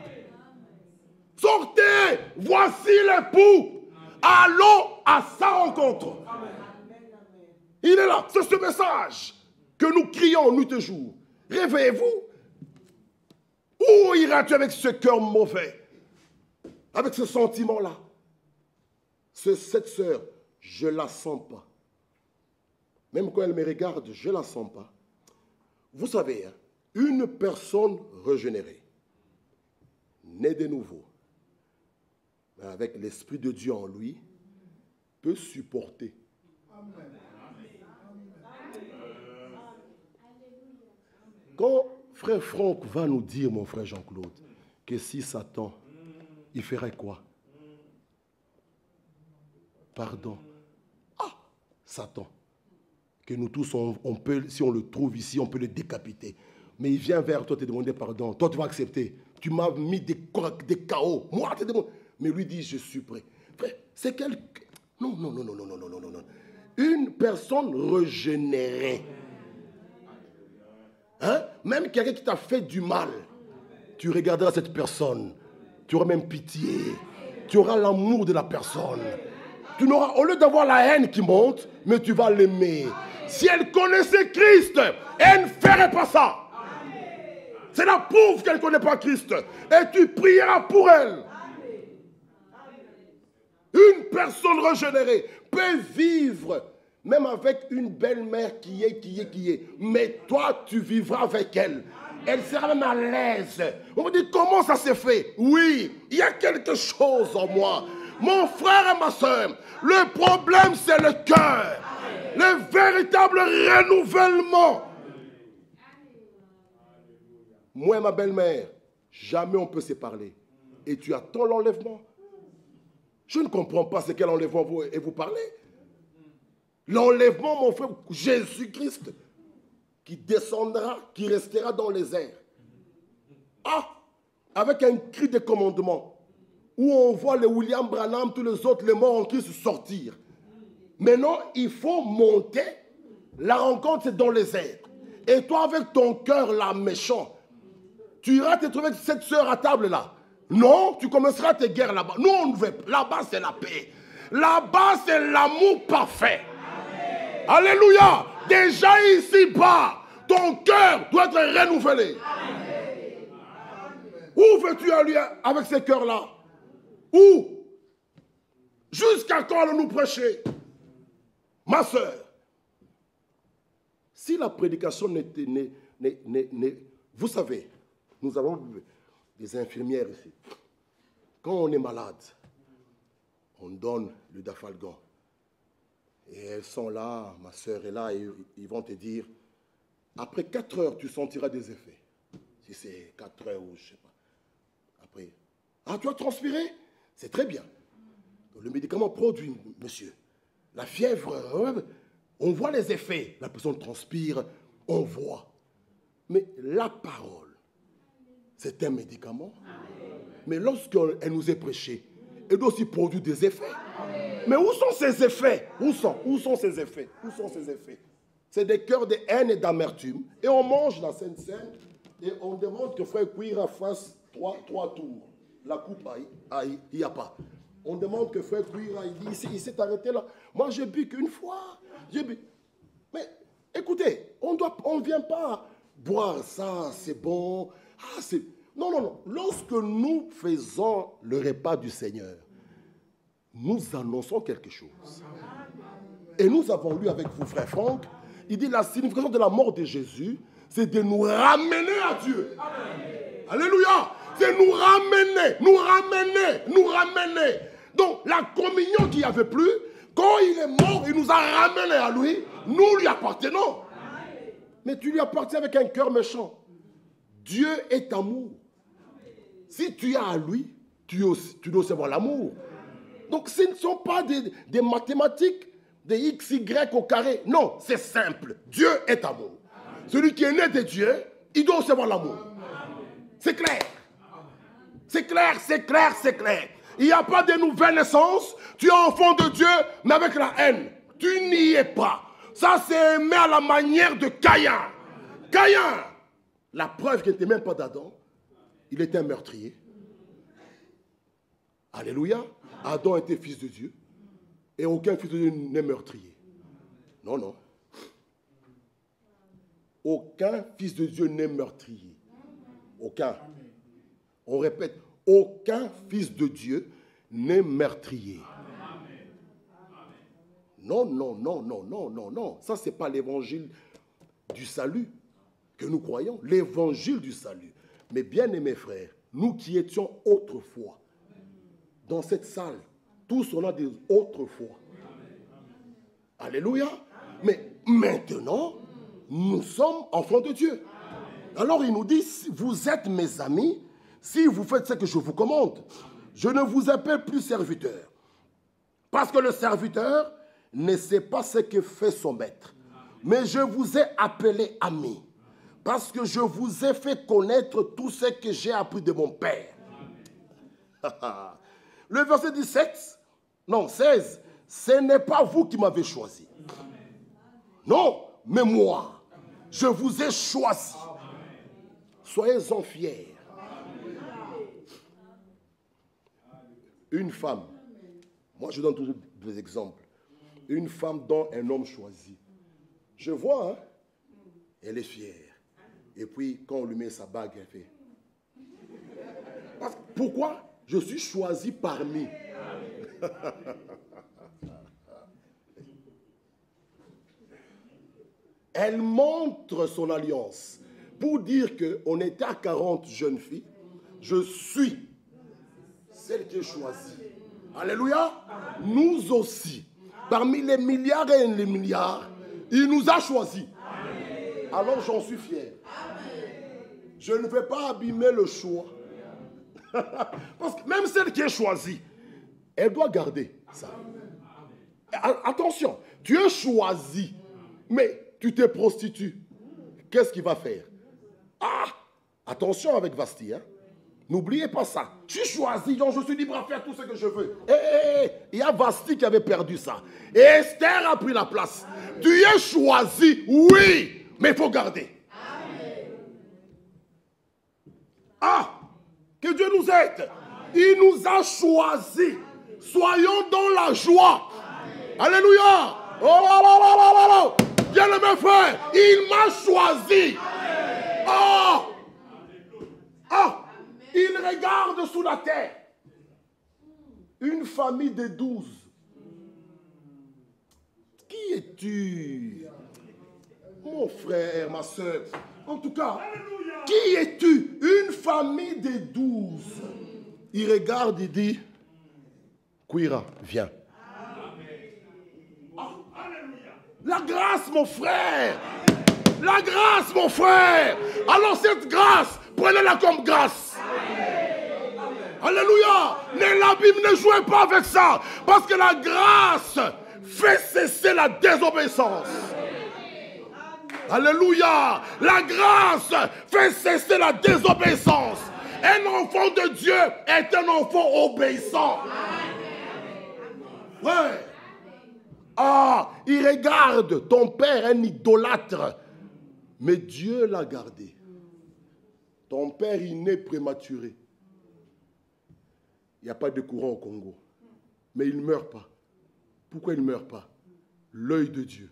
Sortez! Voici l'époux. Allons à sa rencontre. Il est là. C'est ce message que nous crions nuit et jour. Réveillez-vous. Où iras-tu avec ce cœur mauvais? Avec ce sentiment-là? Cette sœur, je ne la sens pas. Même quand elle me regarde, je ne la sens pas. Vous savez, hein, une personne régénérée, née de nouveau, mais avec l'Esprit de Dieu en lui, peut supporter. Quand frère Franck va nous dire, mon frère Jean-Claude, que si Satan, il ferait quoi? Pardon. Ah, Satan. Que nous tous, on peut, si on le trouve ici, on peut le décapiter. Mais il vient vers toi te demander pardon. Toi, tu vas accepter. Tu m'as mis des chaos. Moi, te demande. Mais lui dit, je suis prêt. Frère, c'est quelqu'un... Non. Une personne régénérée. Hein? Même quelqu'un qui t'a fait du mal, tu regarderas cette personne. Tu auras même pitié. Tu auras l'amour de la personne. Tu n'auras, au lieu d'avoir la haine qui monte, mais tu vas l'aimer. Si elle connaissait Christ, elle ne ferait pas ça. C'est la pauvre qu'elle ne connaît pas Christ. Et tu prieras pour elle. Une personne régénérée peut vivre même avec une belle-mère qui est. Mais toi, tu vivras avec elle. Elle sera même à l'aise. On me dit, comment ça s'est fait? Oui, il y a quelque chose en moi. Mon frère et ma soeur, le problème c'est le cœur. Le véritable renouvellement. Moi et ma belle-mère, jamais on peut se parler. Et tu attends l'enlèvement. Je ne comprends pas ce qu'est l'enlèvement et vous parlez. L'enlèvement, mon frère, Jésus-Christ, qui descendra, qui restera dans les airs. Ah, avec un cri de commandement, où on voit les William Branham, tous les autres, les morts en Christ sortir. Maintenant, il faut monter. La rencontre, c'est dans les airs. Et toi, avec ton cœur là, méchant, tu iras te trouver avec cette sœur à table là. Non, tu commenceras tes guerres là-bas. Nous, on ne veut pas. Là-bas, c'est la paix. Là-bas, c'est l'amour parfait. Amen. Alléluia. Déjà ici-bas, ton cœur doit être renouvelé. Amen. Où veux-tu aller avec ces cœurs-là? Où? Jusqu'à quand allons-nous prêcher? Ma soeur, si la prédication n'était... Vous savez, nous avons des infirmières ici. Quand on est malade, on donne le dafalgan. Et elles sont là, ma soeur est là, et ils vont te dire, après 4 heures, tu sentiras des effets. Si c'est 4 heures ou je ne sais pas. Après, ah, tu as transpiré? C'est très bien. Le médicament produit, monsieur. La fièvre, on voit les effets. La personne transpire, on voit. Mais la parole, c'est un médicament. Mais lorsqu'elle nous est prêchée, elle doit aussi produire des effets. Mais où sont ces effets? Où sont ces effets? Où sont ces effets? C'est des cœurs de haine et d'amertume. Et on mange la Sainte Seine et on demande que frère Kouira fasse 3 tours. La coupe, il n'y a pas. On demande que frère Kouira, il dit, il s'est arrêté là. Moi, j'ai bu qu'une fois. J'ai bu. Mais écoutez, on ne vient pas boire ça, c'est bon. Ah, non, non, non. Lorsque nous faisons le repas du Seigneur, nous annonçons quelque chose. Et nous avons lu avec vous, frère Franck, il dit la signification de la mort de Jésus, c'est de nous ramener à Dieu. Amen. Alléluia. C'est nous ramener, nous ramener, nous ramener. Donc la communion qu'il n'y avait plus, quand il est mort, il nous a ramenés à lui, nous lui appartenons. Mais tu lui appartiens avec un cœur méchant. Dieu est amour. Si tu as à lui, tu dois aussi avoir l'amour. Donc ce ne sont pas des mathématiques, des x, y au carré. Non, c'est simple. Dieu est amour. Celui qui est né de Dieu, il doit aussi avoir l'amour. C'est clair. C'est clair, c'est clair, c'est clair. Il n'y a pas de nouvelle naissance. Tu es enfant de Dieu, mais avec la haine. Tu n'y es pas. Ça, c'est aimé à la manière de Caïn. Caïn, la preuve qu'il n'était même pas d'Adam, il était un meurtrier. Alléluia. Adam était fils de Dieu. Et aucun fils de Dieu n'est meurtrier. Non, non. Aucun fils de Dieu n'est meurtrier. Aucun. On répète, aucun fils de Dieu n'est meurtrier. Non, non, non, non, non, non, non. Ça, ce n'est pas l'évangile du salut que nous croyons. L'évangile du salut. Mais bien aimés frères, nous qui étions autrefois dans cette salle, tous on a des autrefois. Alléluia. Mais maintenant, nous sommes enfants de Dieu. Alors il nous dit, vous êtes mes amis, si vous faites ce que je vous commande. Je ne vous appelle plus serviteur. Parce que le serviteur ne sait pas ce que fait son maître. Mais je vous ai appelé ami. Parce que je vous ai fait connaître tout ce que j'ai appris de mon Père. Le verset 17, non, 16. Ce n'est pas vous qui m'avez choisi. Non, mais moi, je vous ai choisi. Soyez-en fiers. Une femme, moi je donne toujours des exemples. Une femme dont un homme choisi. Je vois, hein, elle est fière. Et puis, quand on lui met sa bague, elle fait. Pourquoi? Je suis choisi parmi. Elle montre son alliance pour dire qu'on était à 40 jeunes filles. Je suis celle qui est choisie. Alléluia. Nous aussi, parmi les milliards et les milliards, il nous a choisis. Alors j'en suis fier. Je ne vais pas abîmer le choix. Parce que même celle qui est choisie, elle doit garder ça. Attention, tu es choisi, mais tu te prostitues. Qu'est-ce qu'il va faire? Ah, attention avec Vasti, hein? N'oubliez pas ça. Je suis choisi, donc je suis libre à faire tout ce que je veux. Il y a Vasti qui avait perdu ça. Et Esther a pris la place. Tu es choisi, oui, mais il faut garder. Ah, que Dieu nous aide. Il nous a choisis. Soyons dans la joie. Alléluia. Oh, bien aimé frère, il m'a choisi. Oh, oh, il regarde sous la terre. Une famille de 12. Qui es-tu? Mon frère, ma soeur. En tout cas, qui es-tu? Une famille de 12. Il regarde, il dit, Kouira, viens. La grâce, mon frère. La grâce, mon frère. Alors cette grâce, prenez-la comme grâce. Alléluia. Ne jouez pas avec ça. Parce que la grâce fait cesser la désobéissance. Alléluia. La grâce fait cesser la désobéissance. Un enfant de Dieu est un enfant obéissant. Ouais. Ah, il regarde ton père, un idolâtre. Mais Dieu l'a gardé. Ton père, il naît prématuré. Il n'y a pas de courant au Congo. Mais il ne meurt pas. Pourquoi il ne meurt pas? L'œil de Dieu.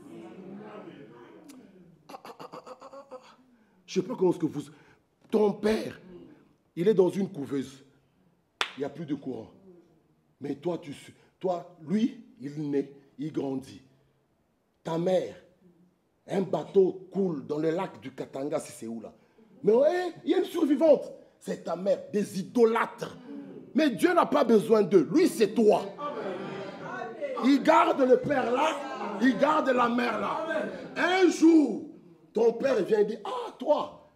Je ne sais pas comment est-ce que vous... Ton père, il est dans une couveuse. Il n'y a plus de courant. Mais toi, lui, il naît, il grandit. Ta mère, un bateau coule dans le lac du Katanga, si c'est où là. Mais ouais, il y a une survivante. C'est ta mère, des idolâtres. Mais Dieu n'a pas besoin d'eux. Lui, c'est toi. Il garde le père là, il garde la mère là. Un jour, ton père vient et dit, ah, toi,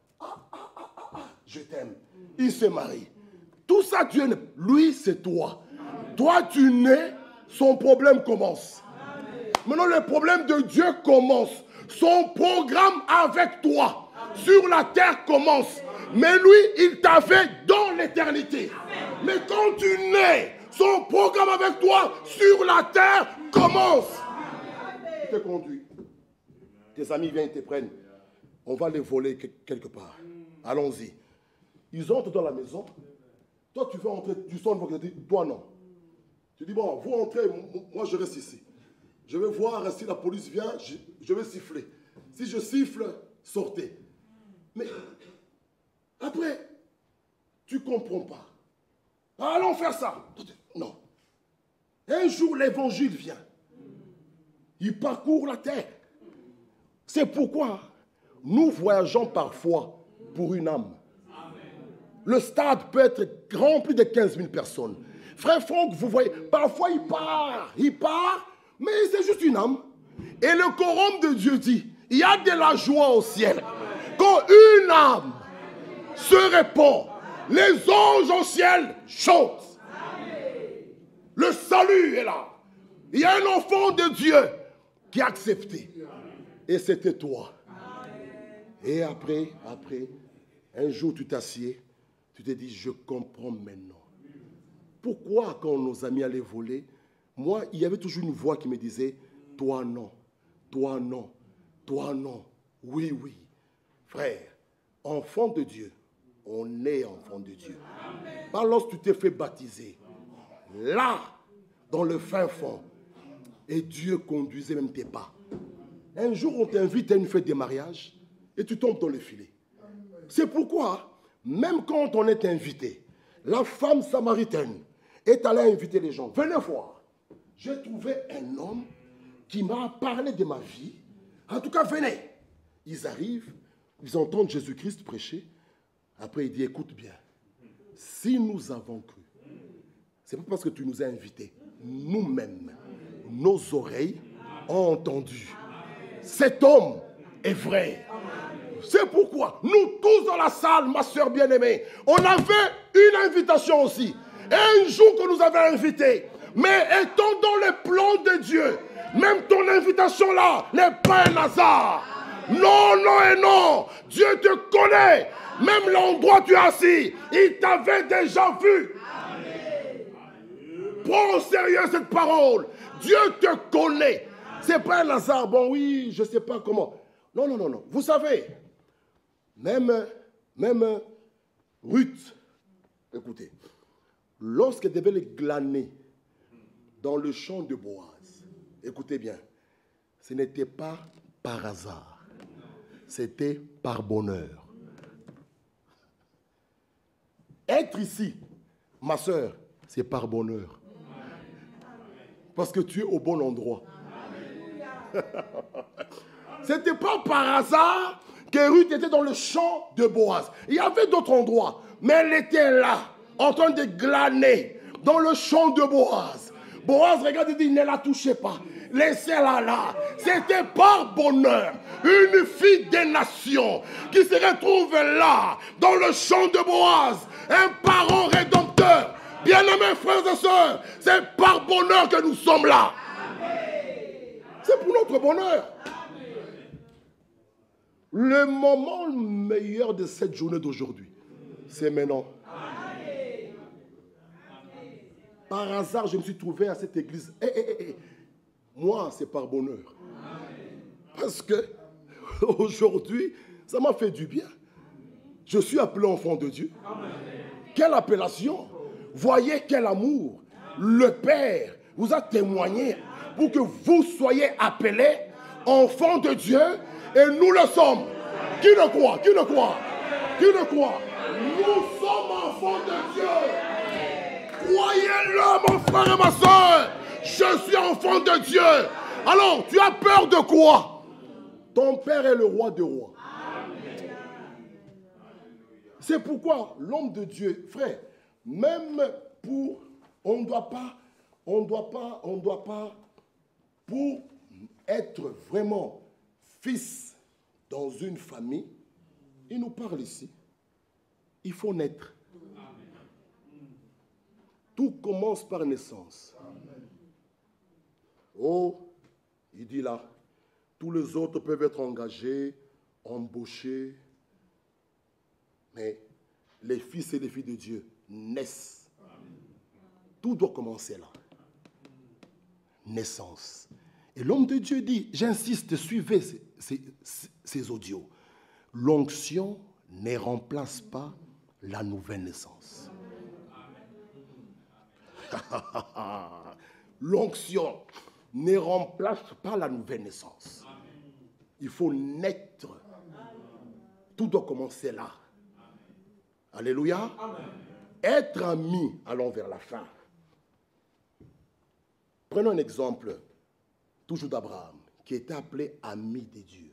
je t'aime. Il se marie. Tout ça, Dieu, lui, c'est toi. Toi, tu nais, son problème commence. Maintenant, le problème de Dieu commence. Son programme avec toi sur la terre commence. Mais lui, il t'a fait dans l'éternité. Mais quand tu nais, son programme avec toi sur la terre commence. Il te conduit. Tes amis viennent te prendre. On va les voler quelque part. Allons-y. Ils entrent dans la maison. Toi, tu veux entrer. Tu sens le dis, toi non. Tu dis, bon, vous entrez, moi je reste ici. Je vais voir si la police vient, je vais siffler. Si je siffle, sortez. Mais après, tu ne comprends pas. Allons faire ça. Non. Un jour, l'évangile vient. Il parcourt la terre. C'est pourquoi nous voyageons parfois pour une âme. Le stade peut être rempli de 15 000 personnes. Frère Franck, vous voyez, parfois il part, mais c'est juste une âme. Et le quorum de Dieu dit, il y a de la joie au ciel. Quand une âme se répand, les anges au ciel chantent. Le salut est là. Il y a un enfant de Dieu qui a accepté. Et c'était toi. Et après, un jour tu t'assieds, tu te dis, je comprends maintenant. Pourquoi quand nos amis allaient voler, moi, il y avait toujours une voix qui me disait, toi non, toi non, toi non, oui, oui. Frère, enfant de Dieu, on est enfant de Dieu. Pas lorsque tu t'es fait baptiser, là, dans le fin fond, et Dieu conduisait même tes pas. Un jour, on t'invite à une fête de mariage, et tu tombes dans le filet. C'est pourquoi, même quand on est invité, la femme samaritaine est allée inviter les gens. Venez voir. J'ai trouvé un homme qui m'a parlé de ma vie. En tout cas, venez. Ils arrivent, ils entendent Jésus-Christ prêcher. Après, il dit, écoute bien. Si nous avons cru, c'est pas parce que tu nous as invités. Nous-mêmes, nos oreilles ont entendu. Cet homme est vrai. C'est pourquoi nous tous dans la salle, ma soeur bien-aimée, on avait une invitation aussi. Un jour que nous avait invités. Mais étant dans le plan de Dieu, même ton invitation là n'est pas un hasard. Non, non et non. Dieu te connaît. Même l'endroit où tu es assis, il t'avait déjà vu. Prends au sérieux cette parole. Dieu te connaît. Ce n'est pas un hasard. Bon, oui, je ne sais pas comment. Non, non, non, non. Vous savez, même Ruth, écoutez, lorsqu'elle devait les glaner dans le champ de Boaz, écoutez bien, ce n'était pas par hasard, c'était par bonheur. Être ici, ma soeur, c'est par bonheur. Parce que tu es au bon endroit. Ce n'était pas par hasard que Ruth était dans le champ de Boaz. Il y avait d'autres endroits, mais elle était là, en train de glaner dans le champ de Boaz. Boaz regarde et dit, ne la touchez pas. Laissez-la là. C'était par bonheur. Une fille des nations qui se retrouve là, dans le champ de Boaz. Un parent rédempteur. Bien-aimés frères et sœurs, c'est par bonheur que nous sommes là. C'est pour notre bonheur. Le moment meilleur de cette journée d'aujourd'hui, c'est maintenant. Par hasard, je me suis trouvé à cette église. Moi, c'est par bonheur. Parce que aujourd'hui, ça m'a fait du bien. Je suis appelé enfant de Dieu. Quelle appellation! Voyez quel amour! Le Père vous a témoigné pour que vous soyez appelés enfants de Dieu, et nous le sommes. Qui le croit? Qui le croit? Qui le croit? Nous sommes enfants de Dieu. Croyez-le, mon frère et ma soeur. Je suis enfant de Dieu. Alors, tu as peur de quoi? Ton Père est le roi des rois. C'est pourquoi l'homme de Dieu, frère, même pour, on ne doit pas, pour être vraiment fils dans une famille, il nous parle ici, il faut naître. Tout commence par naissance. Oh, il dit là, tous les autres peuvent être engagés, embauchés, mais les fils et les filles de Dieu naissent. Tout doit commencer là. Naissance. Et l'homme de Dieu dit, j'insiste, suivez ces audios. L'onction ne remplace pas la nouvelle naissance. L'onction ne remplace pas la nouvelle naissance. Il faut naître. Tout doit commencer là. Alléluia. Amen. Être ami, allons vers la fin. Prenons un exemple, toujours d'Abraham, qui était appelé ami de Dieu.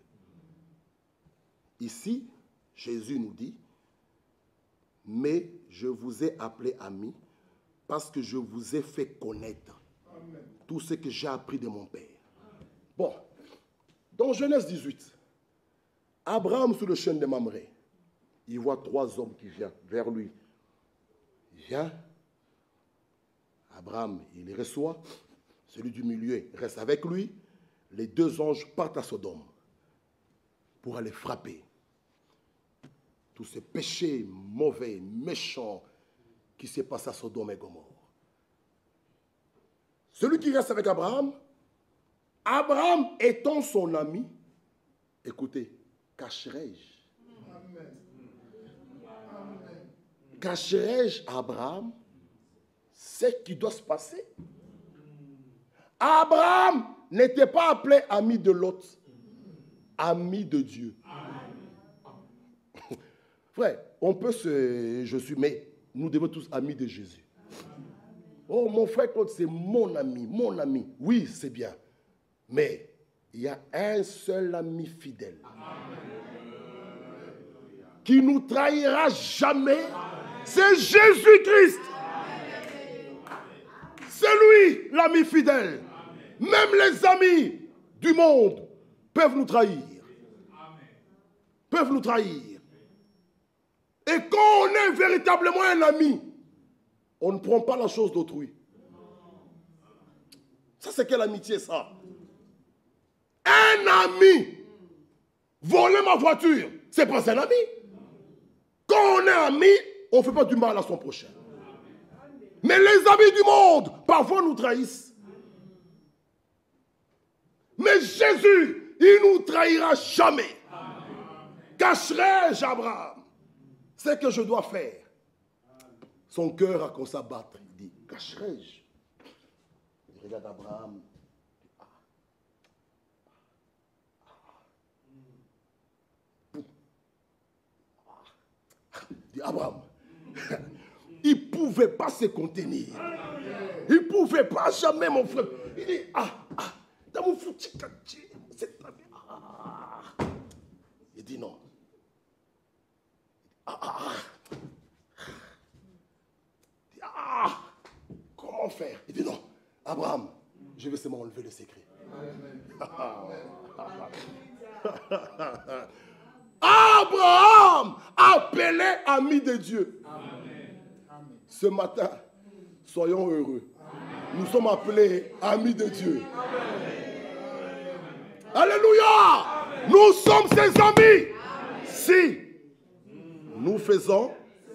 Ici, Jésus nous dit, mais je vous ai appelé ami parce que je vous ai fait connaître tout ce que j'ai appris de mon Père. Bon, dans Genèse 18, Abraham sur le chêne de Mamré, il voit 3 hommes qui viennent vers lui. Il vient, Abraham, il les reçoit, celui du milieu reste avec lui, les 2 anges partent à Sodome pour aller frapper tous ces péchés mauvais, méchants qui s'est passé à Sodome et Gomorrhe. Celui qui reste avec Abraham, Abraham étant son ami, écoutez, cacherai-je? Cacherai-je à Abraham ce qui doit se passer? Abraham n'était pas appelé ami de l'autre, ami de Dieu. Frère, on peut mais nous devons tous amis de Jésus. Oh, mon frère Claude, c'est mon ami, mon ami. Oui, c'est bien. Mais il y a un seul ami fidèle qui nous trahira jamais. C'est Jésus-Christ. C'est lui, l'ami fidèle. Même les amis du monde peuvent nous trahir. Peuvent nous trahir. Et quand on est véritablement un ami, on ne prend pas la chose d'autrui. Ça, c'est quelle amitié, ça? Un ami, voler ma voiture, c'est pas un ami. Quand on est ami, on ne fait pas du mal à son prochain. Mais les amis du monde, parfois, nous trahissent. Mais Jésus, il ne nous trahira jamais. Cacherai-je, Abraham, ce que je dois faire? Son cœur a commencé à battre. Il dit, cacherai-je? Il regarde Abraham. Il dit, Abraham, il ne pouvait pas se contenir. Il ne pouvait pas jamais, mon frère. Il dit, dans mon foutu, il dit non. Comment faire? Il dit non. Abraham, je vais seulement enlever le secret. Abraham, appelé ami de Dieu. Ce matin, soyons heureux. Nous sommes appelés amis de Dieu. Alléluia. Nous sommes ses amis. Si nous faisons...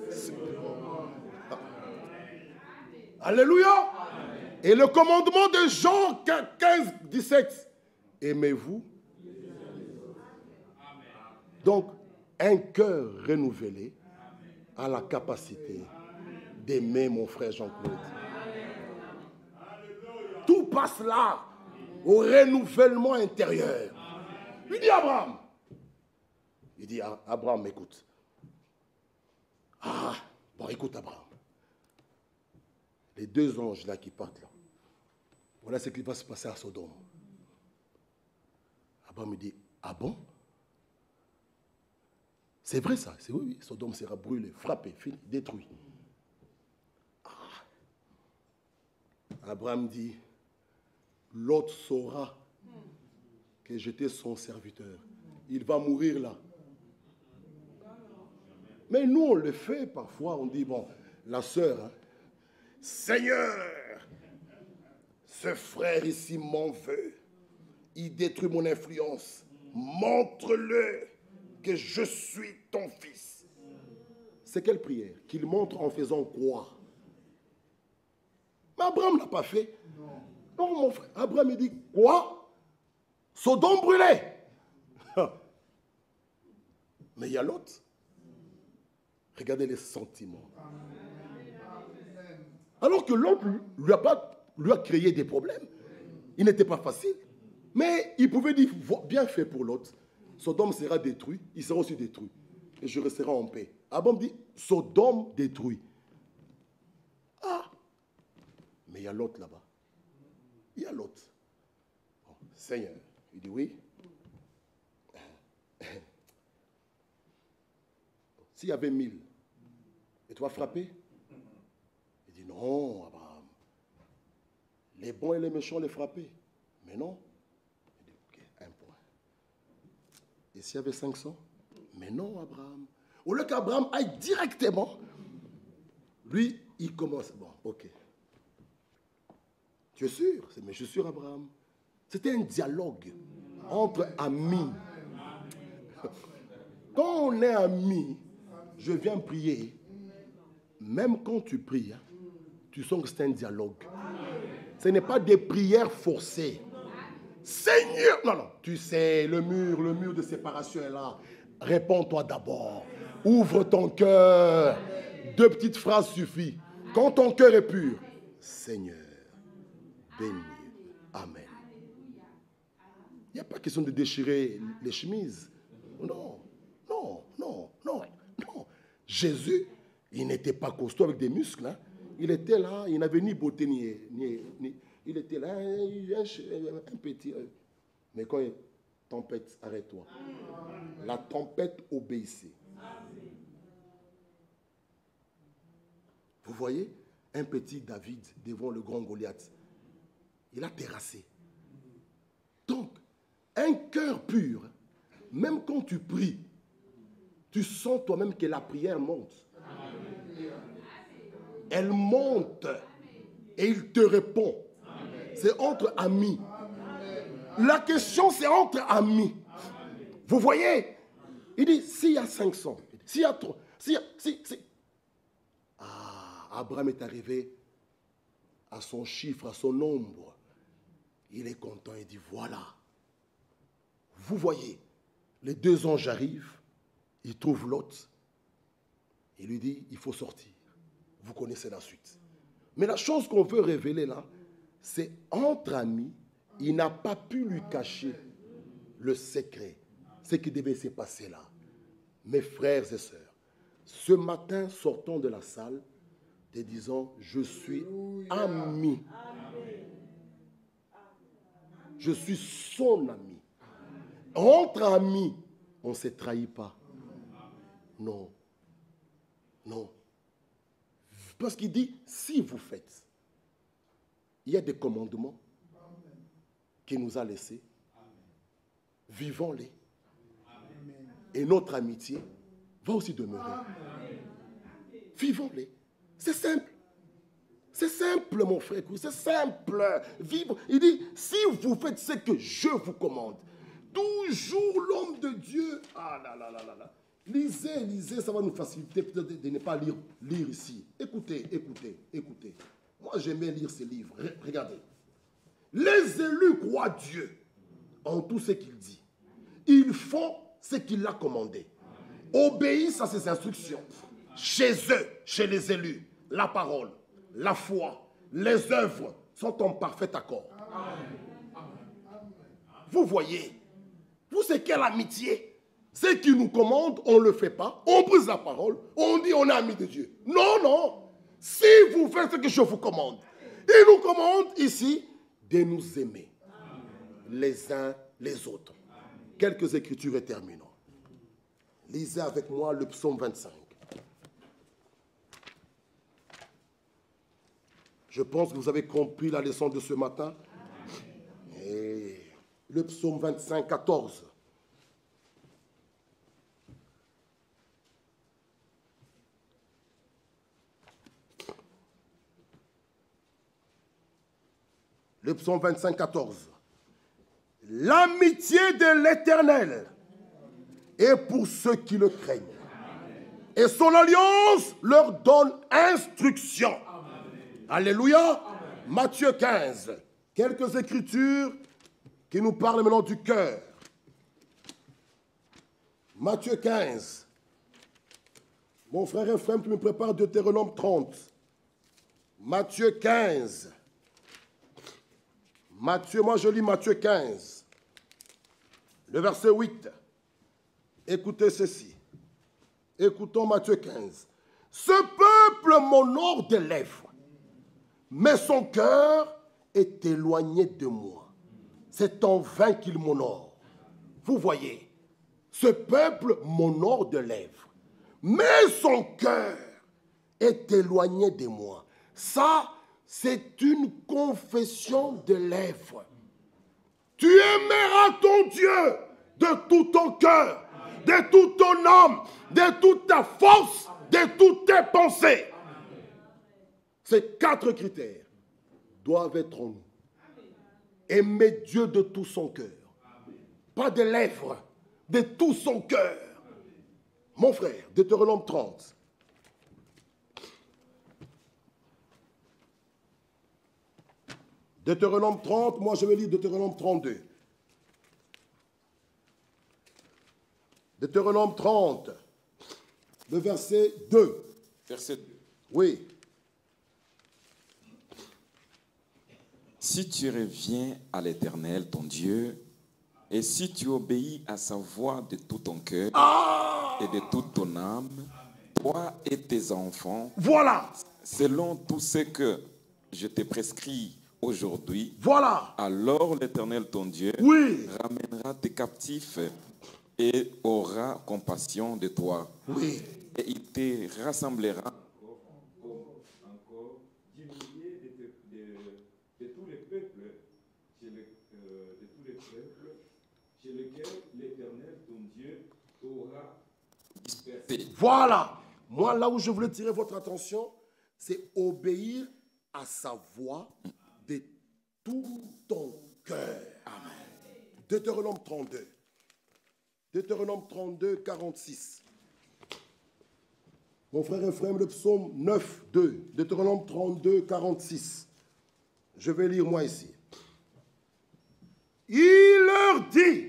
Alléluia. Et le commandement de Jean 15, 17. Aimez-vous. Donc, un cœur renouvelé a la capacité d'aimer mon frère Jean-Claude. passe là, au renouvellement intérieur. Il dit Abraham. Il dit Abraham, écoute. Ah, bon, écoute Abraham. Les deux anges là qui partent là. Voilà ce qui va se passer à Sodome. Abraham me dit, ah bon? C'est vrai ça, c'est oui, Sodome sera brûlé, frappé, fini, détruit. Ah. Abraham dit, Lot saura que j'étais son serviteur. Il va mourir là. Mais nous, on le fait parfois, on dit, bon, la sœur, hein, Seigneur, ce frère ici m'en veut. Il détruit mon influence. Montre-le que je suis ton fils. C'est quelle prière? Qu'il montre en faisant quoi? Mais Abraham n'a pas fait. Non, mon frère. Abraham il dit quoi? Sodome brûlé. Mais il y a l'autre. Regardez les sentiments. Alors que l'autre lui a créé des problèmes. Il n'était pas facile. Mais il pouvait dire, bien fait pour l'autre. Sodome sera détruit, il sera aussi détruit. Et je resterai en paix. Abraham dit, Sodome détruit. Ah! Mais il y a l'autre là-bas. Il y a l'autre. Bon, Seigneur, il dit oui. S'il y avait 1000, et toi frappé? Il dit non, Abraham. Les bons et les méchants les frapper. Mais non. Il dit ok, un point. Et s'il y avait 500? Mais non, Abraham. Au lieu qu'Abraham aille directement, lui, il commence. Bon, ok. Tu es sûr? Mais je suis sûr, Abraham. C'était un dialogue entre amis. Quand on est amis, je viens prier. Même quand tu pries, tu sens que c'est un dialogue. Ce n'est pas des prières forcées. Seigneur! Non, non. Tu sais, le mur de séparation est là. Réponds-toi d'abord. Ouvre ton cœur. 2 petites phrases suffisent. Quand ton cœur est pur, Seigneur, bénis. Amen. Il n'y a pas question de déchirer les chemises. Non, non, non, non, non. Jésus, il n'était pas costaud avec des muscles. Hein. Il était là, il n'avait ni beauté ni il était là, un petit. Mais quand il y a tempête, arrête-toi. La tempête obéissait. Vous voyez, un petit David devant le grand Goliath. Il a terrassé. Donc, un cœur pur, même quand tu pries, tu sens toi-même que la prière monte. Elle monte et il te répond. C'est entre amis. La question, c'est entre amis. Vous voyez? Il dit, s'il y a 500, s'il y a 3, Ah, Abraham est arrivé à son chiffre, à son nombre. Il est content, il dit, voilà. Vous voyez, les 2 anges arrivent, ils trouvent Lot. Il lui dit, il faut sortir. Vous connaissez la suite. Mais la chose qu'on veut révéler là, c'est entre amis, il n'a pas pu lui cacher le secret, ce qui devait se passer là. Mes frères et sœurs, ce matin, sortons de la salle, te disant, je suis ami. Je suis son ami. Entre amis, on ne se trahit pas. Non. Non. Parce qu'il dit, si vous faites, il y a des commandements qu'il nous a laissés. Vivons-les. Et notre amitié va aussi demeurer. Vivons-les. C'est simple. C'est simple, mon frère. C'est simple. Vivre. Il dit, si vous faites ce que je vous commande, toujours l'homme de Dieu. Ah là là là là là. Lisez, ça va nous faciliter peut-être de ne pas lire ici. Écoutez. Moi, j'aimais lire ces livres. Regardez. Les élus croient Dieu en tout ce qu'il dit. Ils font ce qu'il a commandé. Obéissent à ses instructions. Chez eux, chez les élus, la parole, la foi, les œuvres sont en parfait accord. Vous voyez, vous c'est quelle amitié? Ce qui nous commande, on ne le fait pas, on brise la parole, on dit on est amis de Dieu. Non, non. Si vous faites ce que je vous commande, il nous commande ici de nous aimer les uns les autres. Quelques écritures et terminons. Lisez avec moi le psaume 25. Je pense que vous avez compris la leçon de ce matin. Et le psaume 25, 14. Le psaume 25, 14. L'amitié de l'Éternel est pour ceux qui le craignent. Et son alliance leur donne instruction. Amen. Alléluia. Amen. Matthieu 15. Quelques écritures qui nous parlent maintenant du cœur. Matthieu 15. Mon frère et frère, tu me prépares Deutéronome 30. Matthieu 15. Matthieu, moi je lis Matthieu 15. Le verset 8. Écoutez ceci. Écoutons Matthieu 15. Ce peuple m'honore des lèvres, mais son cœur est éloigné de moi. C'est en vain qu'il m'honore. Vous voyez, ce peuple m'honore de lèvres, mais son cœur est éloigné de moi. Ça, c'est une confession de lèvres. Tu aimeras ton Dieu de tout ton cœur, de toute ton âme, de toute ta force, de toutes tes pensées. Ces 4 critères doivent être en nous. Aimer Dieu de tout son cœur. Pas des lèvres, de tout son cœur. Mon frère, Deutéronome 30. Deutéronome 30, moi je vais lire Deutéronome 32. Deutéronome 30, le verset 2. Verset 2. Oui. Si tu reviens à l'Éternel, ton Dieu, et si tu obéis à sa voix de tout ton cœur et de toute ton âme, toi et tes enfants, Voilà. selon tout ce que je te prescris aujourd'hui, Voilà. alors l'Éternel, ton Dieu, Oui. ramènera tes captifs et aura compassion de toi. Oui. Et il te rassemblera de tous les peuples chez lesquels l'Éternel, ton Dieu, t'aura dispersé. Voilà. Moi, là où je voulais tirer votre attention, c'est obéir à sa voix de tout ton cœur. Amen. Deutéronome 32. Deutéronome 32, 46. Mon frère et frère, le psaume 9, 2. Deutéronome 32, 46. Je vais lire moi ici. Il leur dit,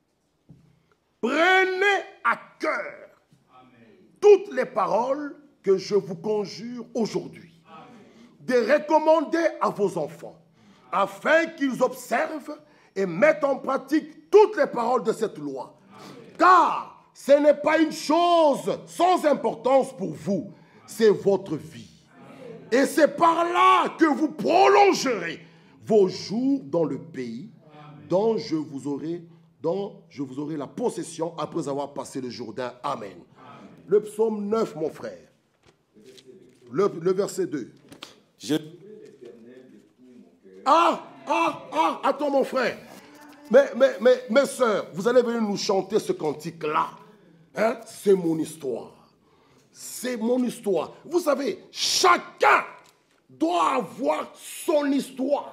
prenez à cœur toutes les paroles que je vous conjure aujourd'hui, de recommander à vos enfants, afin qu'ils observent et mettent en pratique toutes les paroles de cette loi. Car ce n'est pas une chose sans importance pour vous, c'est votre vie. Et c'est par là que vous prolongerez vos jours dans le pays dont je vous aurai la possession après avoir passé le Jourdain. Amen. Le psaume 9, mon frère. Le verset 2. Attends mon frère. Mes sœurs, vous allez venir nous chanter ce cantique-là. Hein? C'est mon histoire. C'est mon histoire. Vous savez, chacun doit avoir son histoire.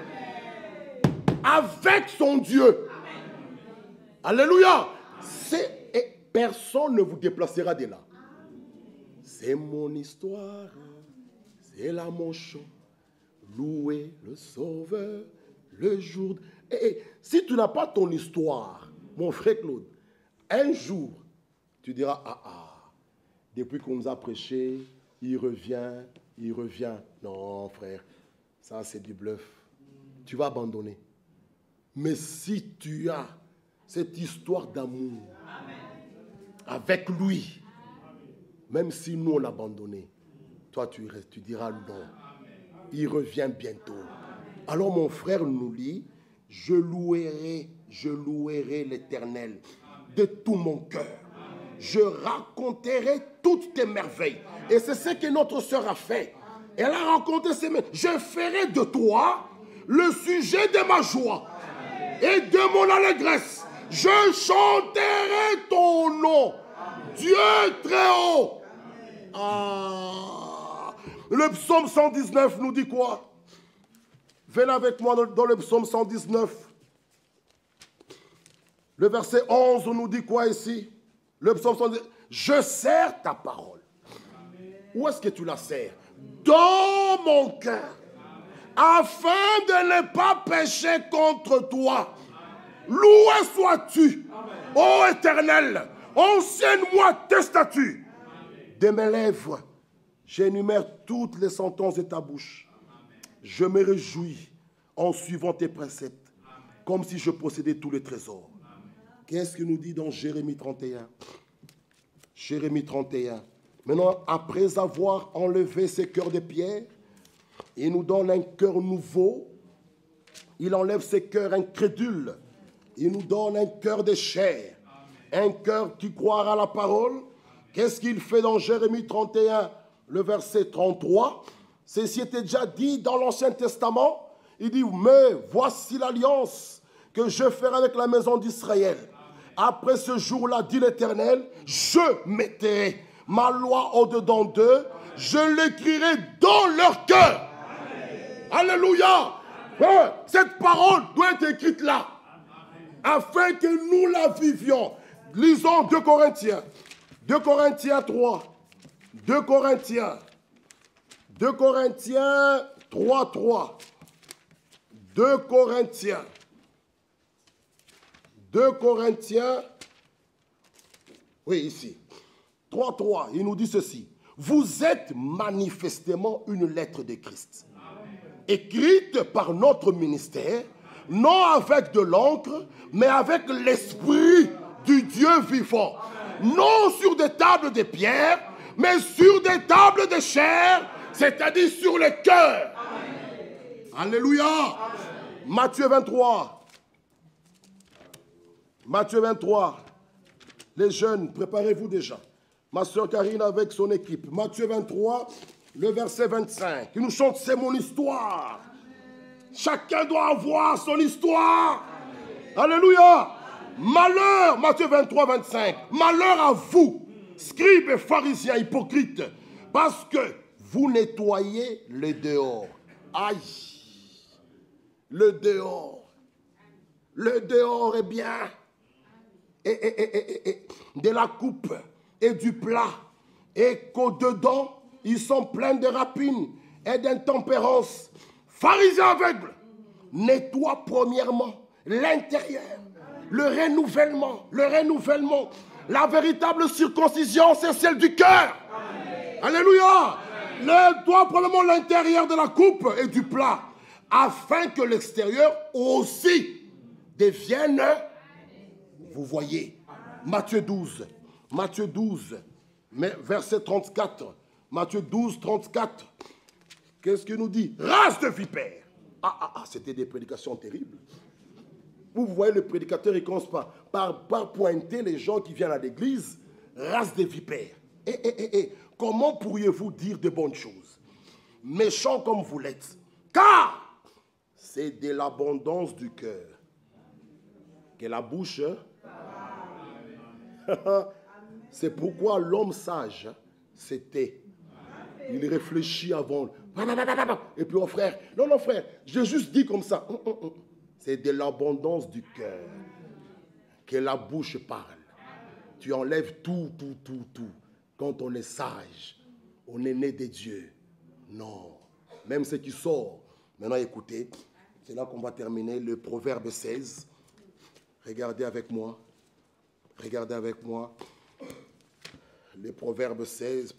Avec son Dieu. Alléluia. Et personne ne vous déplacera de là. C'est mon histoire. C'est là mon chant. Louer le Sauveur le jour. Si tu n'as pas ton histoire, mon frère Claude, un jour, tu diras, depuis qu'on nous a prêché, il revient. Non, frère, ça c'est du bluff. tu vas abandonner. Mais si tu as cette histoire d'amour avec lui, même si nous on l'a abandonné, toi tu diras non. Il revient bientôt. Alors mon frère nous lit, je louerai l'Éternel de tout mon cœur. Je raconterai toutes tes merveilles. Et c'est ce que notre sœur a fait. Elle a raconté ses merveilles. Je ferai de toi le sujet de ma joie et de mon allégresse. Je chanterai ton nom, Dieu très haut. Ah. Le psaume 119 nous dit quoi? Venez avec moi dans le psaume 119. Le verset 11 nous dit quoi ici? Le psaume 119. Je sers ta parole. Où est-ce que tu la sers? Dans mon cœur, afin de ne pas pécher contre toi. Loué sois-tu, ô Éternel, enseigne-moi tes statuts. De mes lèvres, j'énumère toutes les sentences de ta bouche. Je me réjouis en suivant tes préceptes, comme si je possédais tous les trésors. Qu'est-ce qu'il nous dit dans Jérémie 31? Jérémie 31. Maintenant, après avoir enlevé ces cœurs de pierre, il nous donne un cœur nouveau. Il enlève ces cœurs incrédules. Il nous donne un cœur de chair. Un cœur qui croira à la parole. Qu'est-ce qu'il fait dans Jérémie 31, le verset 33? Ceci était déjà dit dans l'Ancien Testament. Il dit, mais voici l'alliance que je ferai avec la maison d'Israël. Après ce jour-là, dit l'Éternel, je mettrai ma loi au-dedans d'eux, je l'écrirai dans leur cœur. Alléluia. Ouais, cette parole doit être écrite là, afin que nous la vivions. Lisons 2 Corinthiens. 2 Corinthiens 3. 2 Corinthiens 3, 3. 2 Corinthiens. 2 Corinthiens. Oui, ici. 3, 3. Il nous dit ceci. Vous êtes manifestement une lettre de Christ, écrite par notre ministère, non avec de l'encre, mais avec l'esprit du Dieu vivant. Non sur des tables de pierre, mais sur des tables de chair, c'est-à-dire sur le cœur. Alléluia. Amen. Matthieu 23. Matthieu 23. Les jeunes, préparez-vous déjà. Ma soeur Karine avec son équipe. Matthieu 23, le verset 25. Il nous chante, c'est mon histoire. Chacun doit avoir son histoire. Alléluia. Malheur, Matthieu 23, 25. Malheur à vous, scribes et pharisiens hypocrites, parce que vous nettoyez le dehors. Aïe. Le dehors. Le dehors est bien. Et de la coupe et du plat. Et qu'au-dedans, ils sont pleins de rapines et d'intempérance. Pharisiens aveugles, nettoie premièrement l'intérieur. Le renouvellement. La véritable circoncision, c'est celle du cœur. Alléluia. Nettoie premièrement l'intérieur de la coupe et du plat, afin que l'extérieur aussi devienne, vous voyez, Matthieu 12, verset 34, Matthieu 12, 34, qu'est-ce qu'il nous dit? Race de vipères. C'était des prédications terribles. Vous voyez, le prédicateur, il commence par pointer les gens qui viennent à l'église, race de vipères. Comment pourriez-vous dire de bonnes choses? Méchants comme vous l'êtes. Car c'est de l'abondance du cœur que la bouche. C'est pourquoi l'homme sage, c'était. Il réfléchit avant. Et puis, oh frère, non frère, j'ai juste dit comme ça. C'est de l'abondance du cœur que la bouche parle. Tu enlèves tout. Quand on est sage, on est né de Dieu. Non. Même ce qui sort. Maintenant, écoutez, c'est là qu'on va terminer le proverbe 16. Regardez avec moi. Le proverbe 16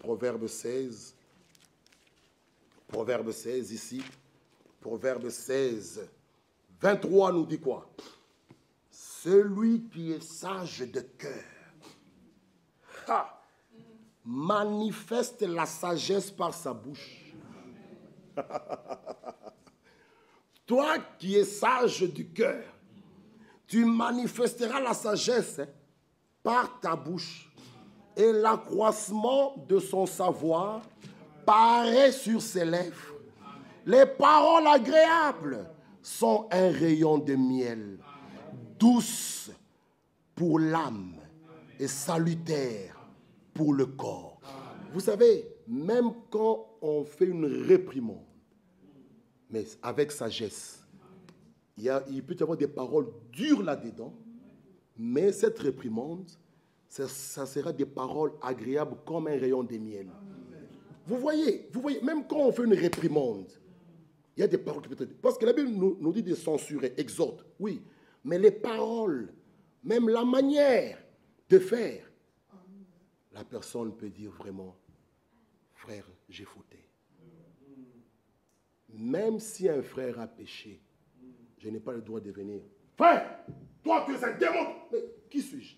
ici. Proverbe 16. 23 nous dit quoi? Celui qui est sage de cœur manifeste la sagesse par sa bouche. Toi qui es sage du cœur, tu manifesteras la sagesse par ta bouche. Et l'accroissement de son savoir paraît sur ses lèvres. Les paroles agréables sont un rayon de miel, douce pour l'âme et salutaire pour le corps. Vous savez, même quand on fait une réprimande, mais avec sagesse, il peut y avoir des paroles dures là-dedans, mais cette réprimande, ça sera des paroles agréables comme un rayon de miel. Vous voyez, même quand on fait une réprimande, il y a des paroles qui peuvent être... Parce que la Bible nous dit de censurer, exhorte, oui. Mais les paroles, même la manière de faire, la personne peut dire vraiment, frère, j'ai fauté. Même si un frère a péché, je n'ai pas le droit de venir. Frère, toi tu es un démon. Mais qui suis-je?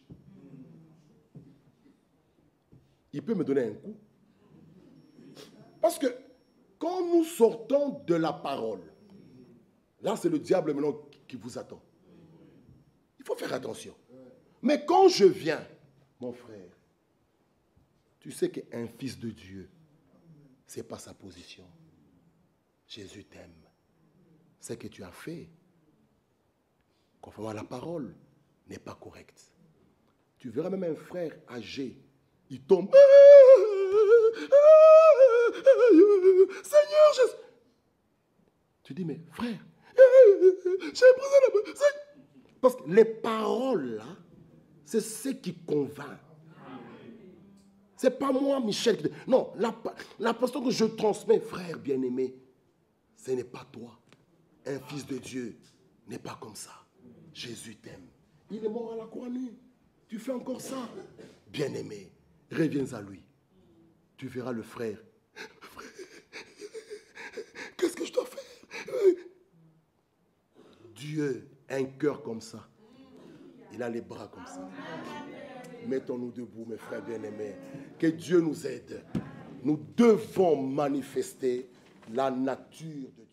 Il peut me donner un coup. Parce que quand nous sortons de la parole, là c'est le diable maintenant qui vous attend. Il faut faire attention. Mais quand je viens, mon frère, tu sais qu'un fils de Dieu, ce n'est pas sa position. Jésus t'aime. Ce que tu as fait, conformément à la parole, n'est pas correct. Tu verras même un frère âgé, il tombe. Seigneur Jésus. Tu dis, mais frère, j'ai besoin de... Parce que les paroles, là, c'est ce qui convainc. Ce n'est pas moi, Michel. Non, la passion que je transmets, frère bien-aimé, ce n'est pas toi. Un fils de Dieu n'est pas comme ça. Jésus t'aime. Il est mort à la croix nue. Tu fais encore ça. Bien-aimé, reviens à lui. Tu verras le frère. Frère, qu'est-ce que je dois faire? Dieu, un cœur comme ça. Il a les bras comme ça. Mettons-nous debout, mes frères bien-aimés. Que Dieu nous aide. Nous devons manifester la nature de Dieu.